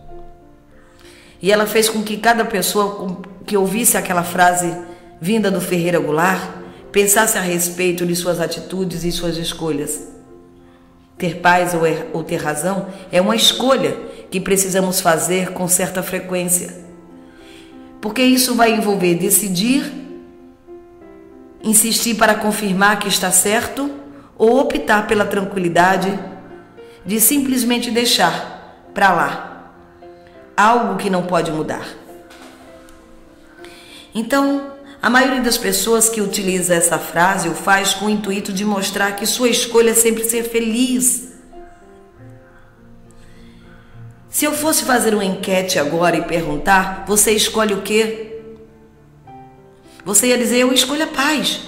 E ela fez com que cada pessoa que ouvisse aquela frase vinda do Ferreira Goulart pensasse a respeito de suas atitudes e suas escolhas. Ter paz ou ter razão é uma escolha que precisamos fazer com certa frequência. Porque isso vai envolver decidir, insistir para confirmar que está certo ou optar pela tranquilidade de simplesmente deixar para lá algo que não pode mudar. Então, a maioria das pessoas que utiliza essa frase o faz com o intuito de mostrar que sua escolha é sempre ser feliz. Se eu fosse fazer uma enquete agora e perguntar, você escolhe o quê? Você ia dizer, eu escolho a paz.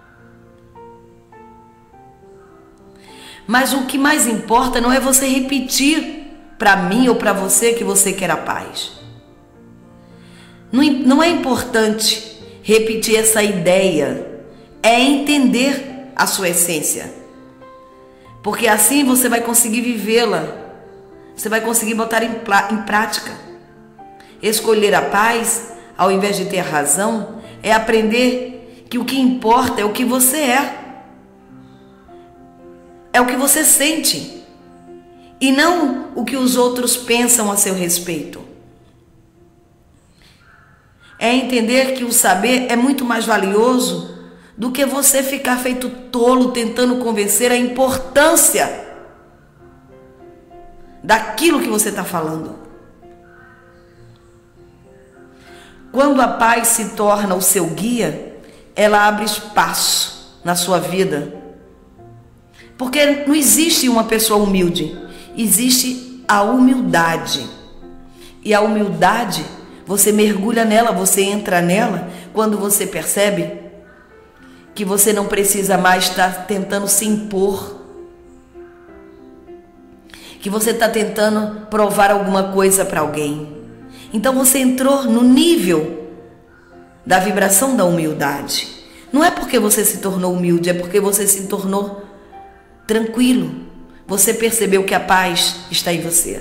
Mas o que mais importa não é você repetir para mim ou para você que você quer a paz. Não é importante repetir essa ideia, é entender a sua essência. Porque assim você vai conseguir vivê-la, você vai conseguir botar em prática. Escolher a paz, ao invés de ter a razão, é aprender que o que importa é o que você é o que você sente, e não o que os outros pensam a seu respeito. É entender que o saber é muito mais valioso do que você ficar feito tolo tentando convencer a importância daquilo que você está falando. Quando a paz se torna o seu guia, ela abre espaço na sua vida. Porque não existe uma pessoa humilde, existe a humildade. E a humildade, você mergulha nela, você entra nela, quando você percebe que você não precisa mais estar tentando se impor, que você está tentando provar alguma coisa para alguém. Então você entrou no nível da vibração da humildade. Não é porque você se tornou humilde, é porque você se tornou tranquilo. Você percebeu que a paz está em você.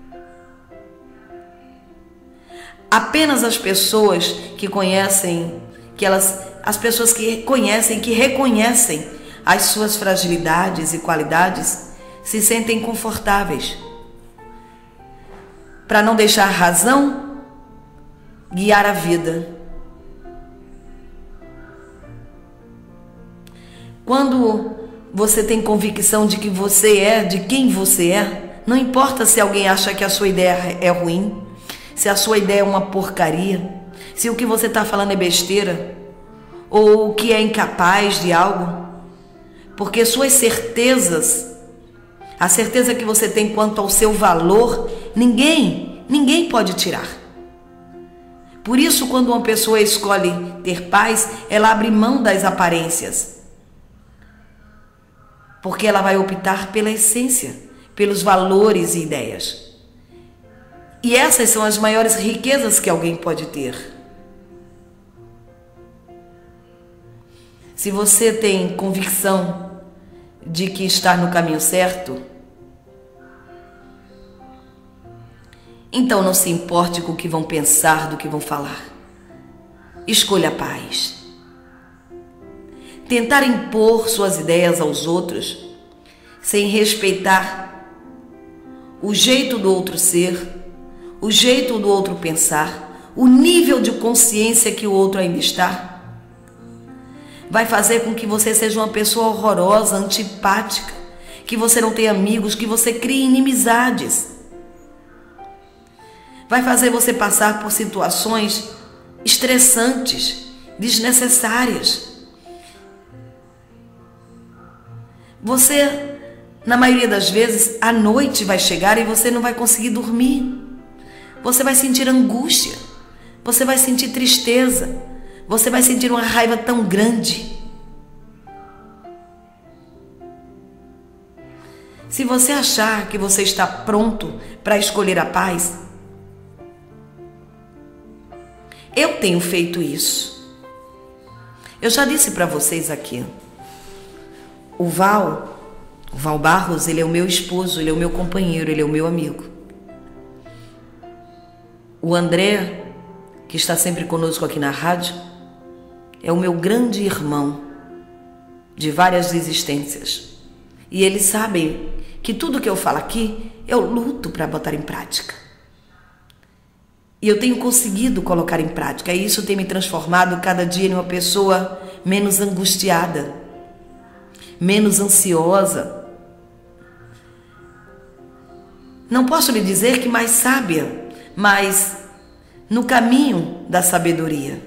Apenas as pessoas que conhecem, as pessoas que conhecem, que reconhecem as suas fragilidades e qualidades, se sentem confortáveis para não deixar a razão guiar a vida. Quando você tem convicção de que você é, de quem você é, não importa se alguém acha que a sua ideia é ruim, se a sua ideia é uma porcaria, se o que você está falando é besteira, ou que é incapaz de algo, porque suas certezas, a certeza que você tem quanto ao seu valor, ninguém pode tirar. Por isso, quando uma pessoa escolhe ter paz, ela abre mão das aparências, porque ela vai optar pela essência, pelos valores e ideias. E essas são as maiores riquezas que alguém pode ter. Se você tem convicção de que está no caminho certo, então não se importe com o que vão pensar, do que vão falar. Escolha a paz. Tentar impor suas ideias aos outros, sem respeitar o jeito do outro ser, o jeito do outro pensar, o nível de consciência que o outro ainda está, vai fazer com que você seja uma pessoa horrorosa, antipática, que você não tenha amigos, que você crie inimizades. Vai fazer você passar por situações estressantes, desnecessárias. Você, na maioria das vezes, a noite vai chegar e você não vai conseguir dormir. Você vai sentir angústia, você vai sentir tristeza, você vai sentir uma raiva tão grande. Se você achar que você está pronto para escolher a paz, eu tenho feito isso. Eu já disse para vocês aqui, o Val Barros, ele é o meu esposo, ele é o meu companheiro, ele é o meu amigo. O André, que está sempre conosco aqui na rádio, é o meu grande irmão de várias existências. E eles sabem que tudo que eu falo aqui, eu luto para botar em prática. E eu tenho conseguido colocar em prática. E isso tem me transformado cada dia em uma pessoa menos angustiada, menos ansiosa. Não posso lhe dizer que mais sábia, mas no caminho da sabedoria.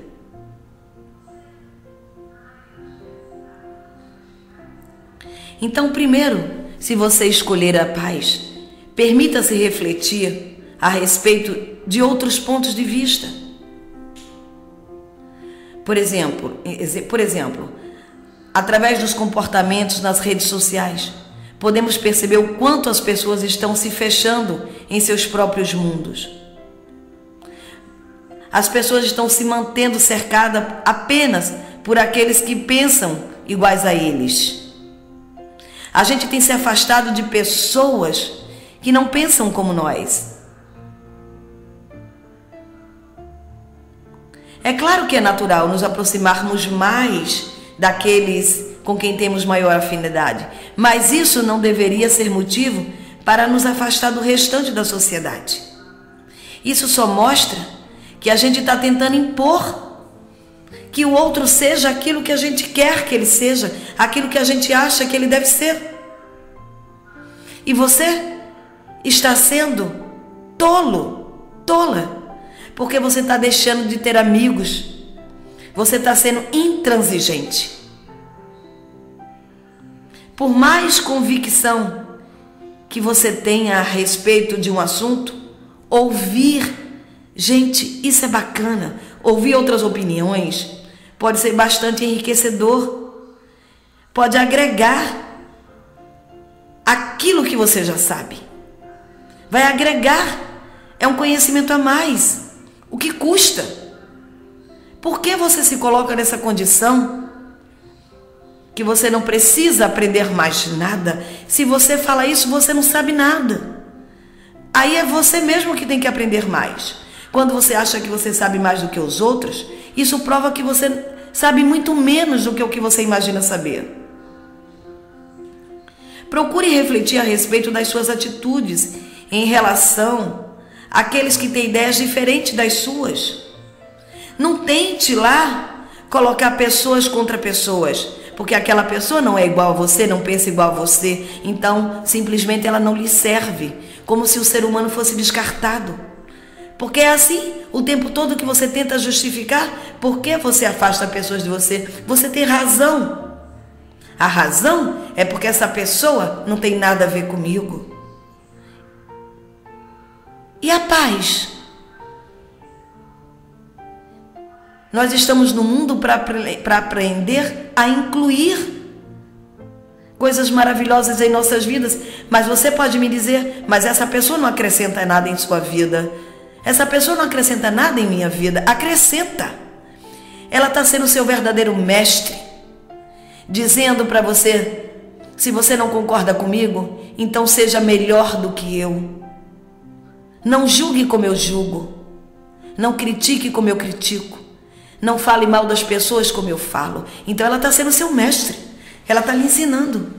Então, primeiro, se você escolher a paz, permita-se refletir a respeito de outros pontos de vista. Por exemplo, através dos comportamentos nas redes sociais, podemos perceber o quanto as pessoas estão se fechando em seus próprios mundos. As pessoas estão se mantendo cercadas apenas por aqueles que pensam iguais a eles. A gente tem se afastado de pessoas que não pensam como nós. É claro que é natural nos aproximarmos mais daqueles com quem temos maior afinidade, mas isso não deveria ser motivo para nos afastar do restante da sociedade. Isso só mostra que a gente está tentando impor, que o outro seja aquilo que a gente quer que ele seja, aquilo que a gente acha que ele deve ser. E você está sendo tolo, tola, porque você está deixando de ter amigos, você está sendo intransigente. Por mais convicção que você tenha a respeito de um assunto, ouvir, gente, isso é bacana, ouvir outras opiniões pode ser bastante enriquecedor, pode agregar aquilo que você já sabe, vai agregar, é um conhecimento a mais. O que custa? Por que você se coloca nessa condição que você não precisa aprender mais nada? Se você fala isso, você não sabe nada. Aí é você mesmo que tem que aprender mais. Quando você acha que você sabe mais do que os outros, isso prova que você sabe muito menos do que o que você imagina saber. Procure refletir a respeito das suas atitudes em relação àqueles que têm ideias diferentes das suas. Não tente lá colocar pessoas contra pessoas, porque aquela pessoa não é igual a você, não pensa igual a você, então simplesmente ela não lhe serve, como se o ser humano fosse descartado. Porque é assim, o tempo todo que você tenta justificar por que você afasta pessoas de você. Você tem razão. A razão é porque essa pessoa não tem nada a ver comigo. E a paz? Nós estamos no mundo para aprender a incluir coisas maravilhosas em nossas vidas. Mas você pode me dizer, mas essa pessoa não acrescenta nada em sua vida. Essa pessoa não acrescenta nada em minha vida. Acrescenta. Ela está sendo seu verdadeiro mestre, dizendo para você, se você não concorda comigo, então seja melhor do que eu. Não julgue como eu julgo. Não critique como eu critico. Não fale mal das pessoas como eu falo. Então ela está sendo seu mestre. Ela está lhe ensinando.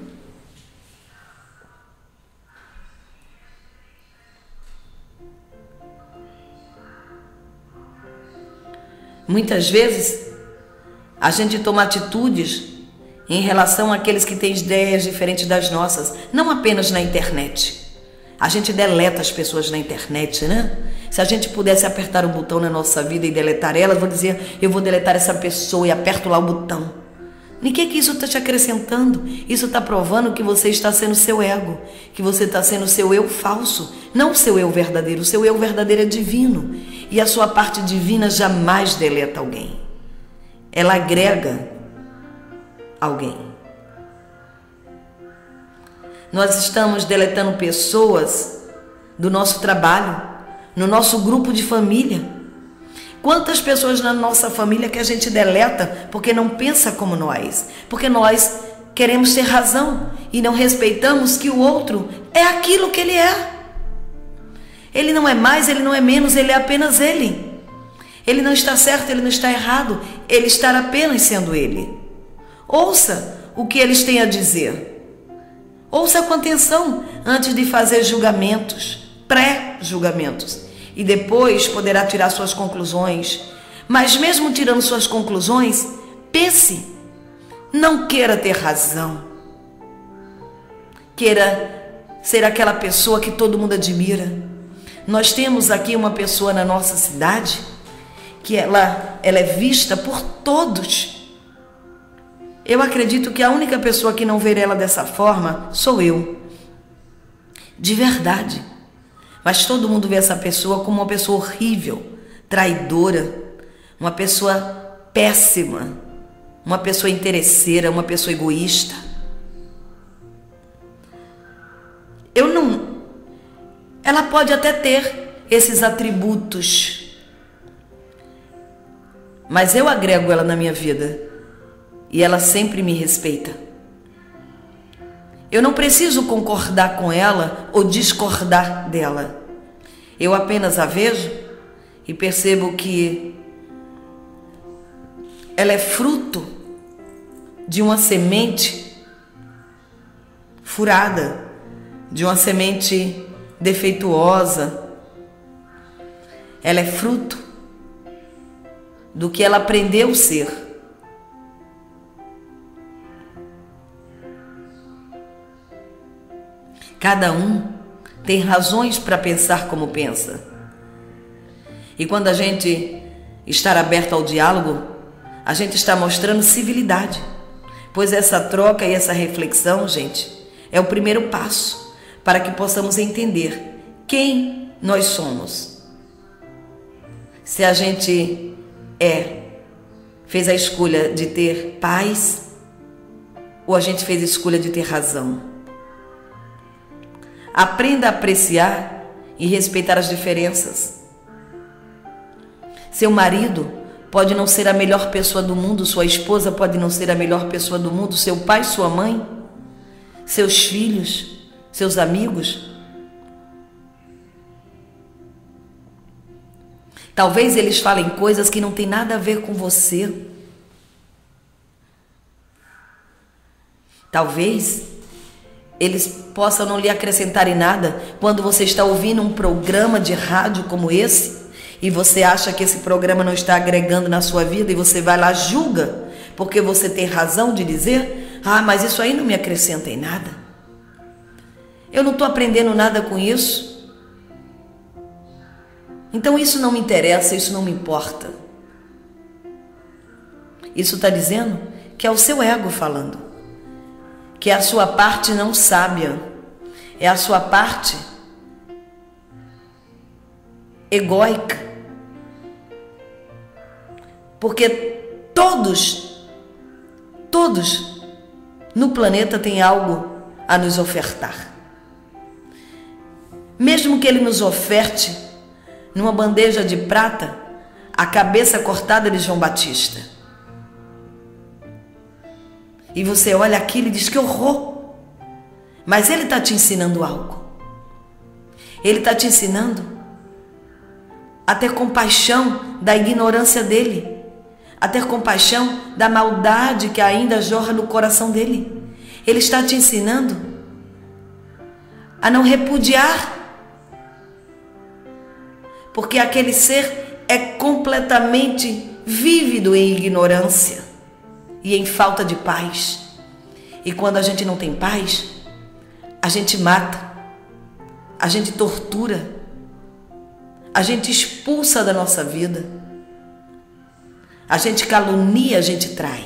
Muitas vezes a gente toma atitudes em relação àqueles que têm ideias diferentes das nossas, não apenas na internet. A gente deleta as pessoas na internet, né? Se a gente pudesse apertar o botão na nossa vida e deletar elas, vou dizer, eu vou deletar essa pessoa e aperto lá o botão. E que isso está te acrescentando? Isso está provando que você está sendo seu ego, que você está sendo seu eu falso, não o seu eu verdadeiro. O seu eu verdadeiro é divino. E a sua parte divina jamais deleta alguém. Ela agrega alguém. Nós estamos deletando pessoas do nosso trabalho, no nosso grupo de família. Quantas pessoas na nossa família que a gente deleta porque não pensa como nós, porque nós queremos ter razão e não respeitamos que o outro é aquilo que ele é. Ele não é mais, ele não é menos, ele é apenas ele. Ele não está certo, ele não está errado, ele está apenas sendo ele. Ouça o que eles têm a dizer. Ouça com atenção antes de fazer julgamentos, pré-julgamentos. E depois poderá tirar suas conclusões. Mas mesmo tirando suas conclusões, pense. Não queira ter razão. Queira ser aquela pessoa que todo mundo admira. Nós temos aqui uma pessoa na nossa cidade que ela é vista por todos. Eu acredito que a única pessoa que não vê ela dessa forma sou eu. De verdade. Mas todo mundo vê essa pessoa como uma pessoa horrível, traidora, uma pessoa péssima, uma pessoa interesseira, uma pessoa egoísta. Ela pode até ter esses atributos, mas eu agrego ela na minha vida e ela sempre me respeita. Eu não preciso concordar com ela ou discordar dela. Eu apenas a vejo e percebo que ela é fruto de uma semente furada, de uma semente defeituosa. Ela é fruto do que ela aprendeu ser. Cada um tem razões para pensar como pensa. E quando a gente está aberto ao diálogo, a gente está mostrando civilidade. Pois essa troca e essa reflexão, gente, é o primeiro passo para que possamos entender quem nós somos. Se a gente fez a escolha de ter paz, ou a gente fez a escolha de ter razão. Aprenda a apreciar e respeitar as diferenças. Seu marido pode não ser a melhor pessoa do mundo, sua esposa pode não ser a melhor pessoa do mundo, seu pai, sua mãe, seus filhos, seus amigos. Talvez eles falem coisas que não tem nada a ver com você. Talvez eles possam não lhe acrescentar em nada quando você está ouvindo um programa de rádio como esse e você acha que esse programa não está agregando na sua vida e você vai lá, julga, porque você tem razão de dizer: ah, mas isso aí não me acrescenta em nada. Eu não estou aprendendo nada com isso. Então isso não me interessa, isso não me importa. Isso está dizendo que é o seu ego falando, que é a sua parte não sábia, é a sua parte egóica. Porque todos no planeta têm algo a nos ofertar. Mesmo que ele nos oferte numa bandeja de prata a cabeça cortada de João Batista. E você olha aquilo e diz: que horror! Mas ele está te ensinando algo. Ele está te ensinando a ter compaixão da ignorância dele, a ter compaixão da maldade que ainda jorra no coração dele. Ele está te ensinando a não repudiar, porque aquele ser é completamente vívido em ignorância e em falta de paz. E quando a gente não tem paz, a gente mata, a gente tortura, a gente expulsa da nossa vida, a gente calunia, a gente trai.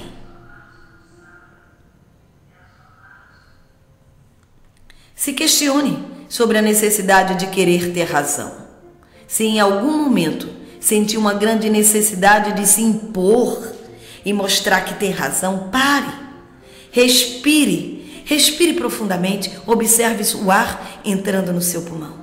Se questione sobre a necessidade de querer ter razão. Se em algum momento sentir uma grande necessidade de se impor e mostrar que tem razão, pare, respire profundamente, observe o ar entrando no seu pulmão.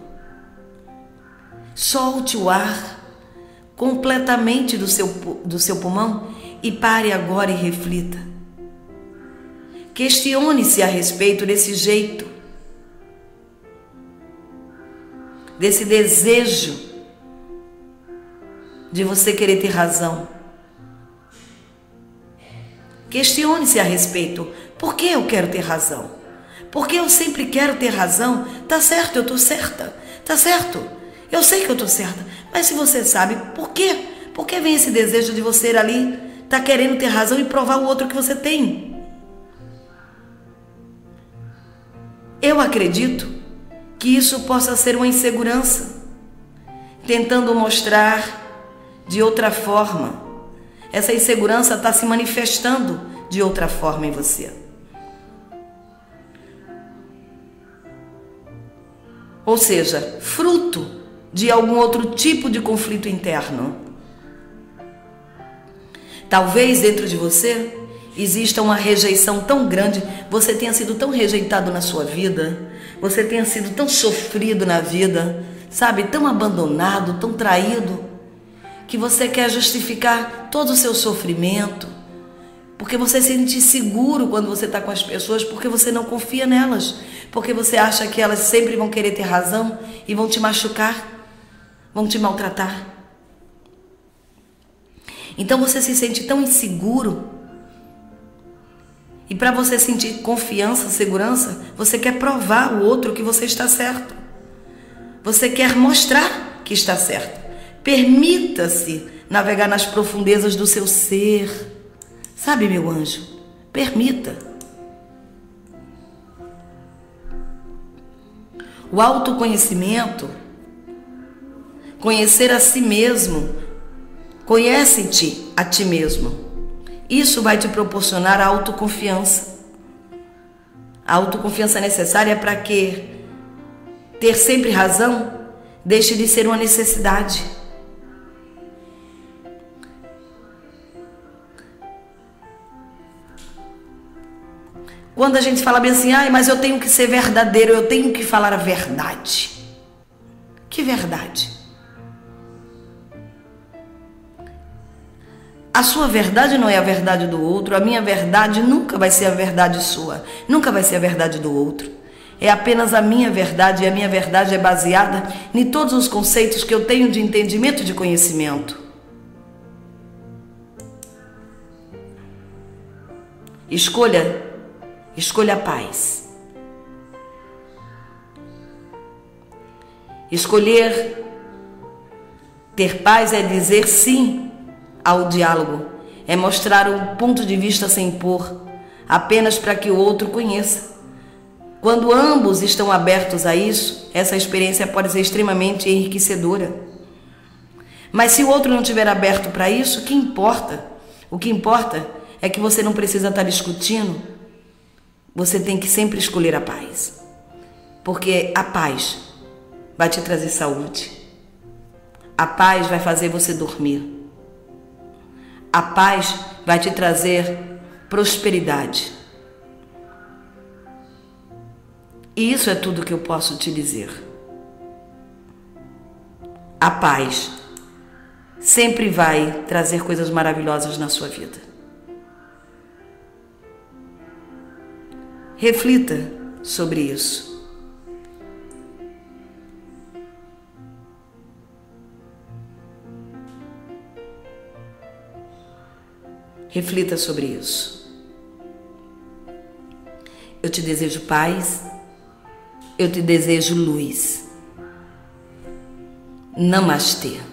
Solte o ar completamente do seu pulmão e pare agora e reflita. Questione-se a respeito desse jeito, desse desejo de você querer ter razão. Questione-se a respeito. Por que eu quero ter razão? Porque eu sempre quero ter razão. Tá certo, eu tô certa. Tá certo, eu sei que eu tô certa. Mas se você sabe, por quê? Por que vem esse desejo de você ali tá querendo ter razão e provar o outro que você tem? Eu acredito que isso possa ser uma insegurança, tentando mostrar de outra forma. Essa insegurança está se manifestando de outra forma em você. Ou seja, fruto de algum outro tipo de conflito interno. Talvez dentro de você exista uma rejeição tão grande, você tenha sido tão rejeitado na sua vida, você tenha sido tão sofrido na vida, sabe, tão abandonado, tão traído, que você quer justificar todo o seu sofrimento, porque você se sente inseguro quando você está com as pessoas, porque você não confia nelas, porque você acha que elas sempre vão querer ter razão e vão te machucar, vão te maltratar. Então você se sente tão inseguro, e para você sentir confiança, segurança, você quer provar ao outro que você está certo. Você quer mostrar que está certo. Permita-se navegar nas profundezas do seu ser. Sabe, meu anjo, permita. O autoconhecimento, conhecer a si mesmo, conhece-te a ti mesmo. Isso vai te proporcionar a autoconfiança. A autoconfiança é necessária para que ter sempre razão deixe de ser uma necessidade. Quando a gente fala bem assim, mas eu tenho que ser verdadeiro, eu tenho que falar a verdade. Que verdade? A sua verdade não é a verdade do outro, a minha verdade nunca vai ser a verdade sua, nunca vai ser a verdade do outro. É apenas a minha verdade, e a minha verdade é baseada em todos os conceitos que eu tenho de entendimento e de conhecimento. Escolha a paz. Escolher ter paz é dizer sim ao diálogo, é mostrar um ponto de vista sem impor, apenas para que o outro conheça. Quando ambos estão abertos a isso, essa experiência pode ser extremamente enriquecedora. Mas se o outro não estiver aberto para isso, o que importa? O que importa é que você não precisa estar discutindo. Você tem que sempre escolher a paz. Porque a paz vai te trazer saúde. A paz vai fazer você dormir. A paz vai te trazer prosperidade. E isso é tudo que eu posso te dizer. A paz sempre vai trazer coisas maravilhosas na sua vida. Reflita sobre isso. Reflita sobre isso. Eu te desejo paz, eu te desejo luz. Namastê.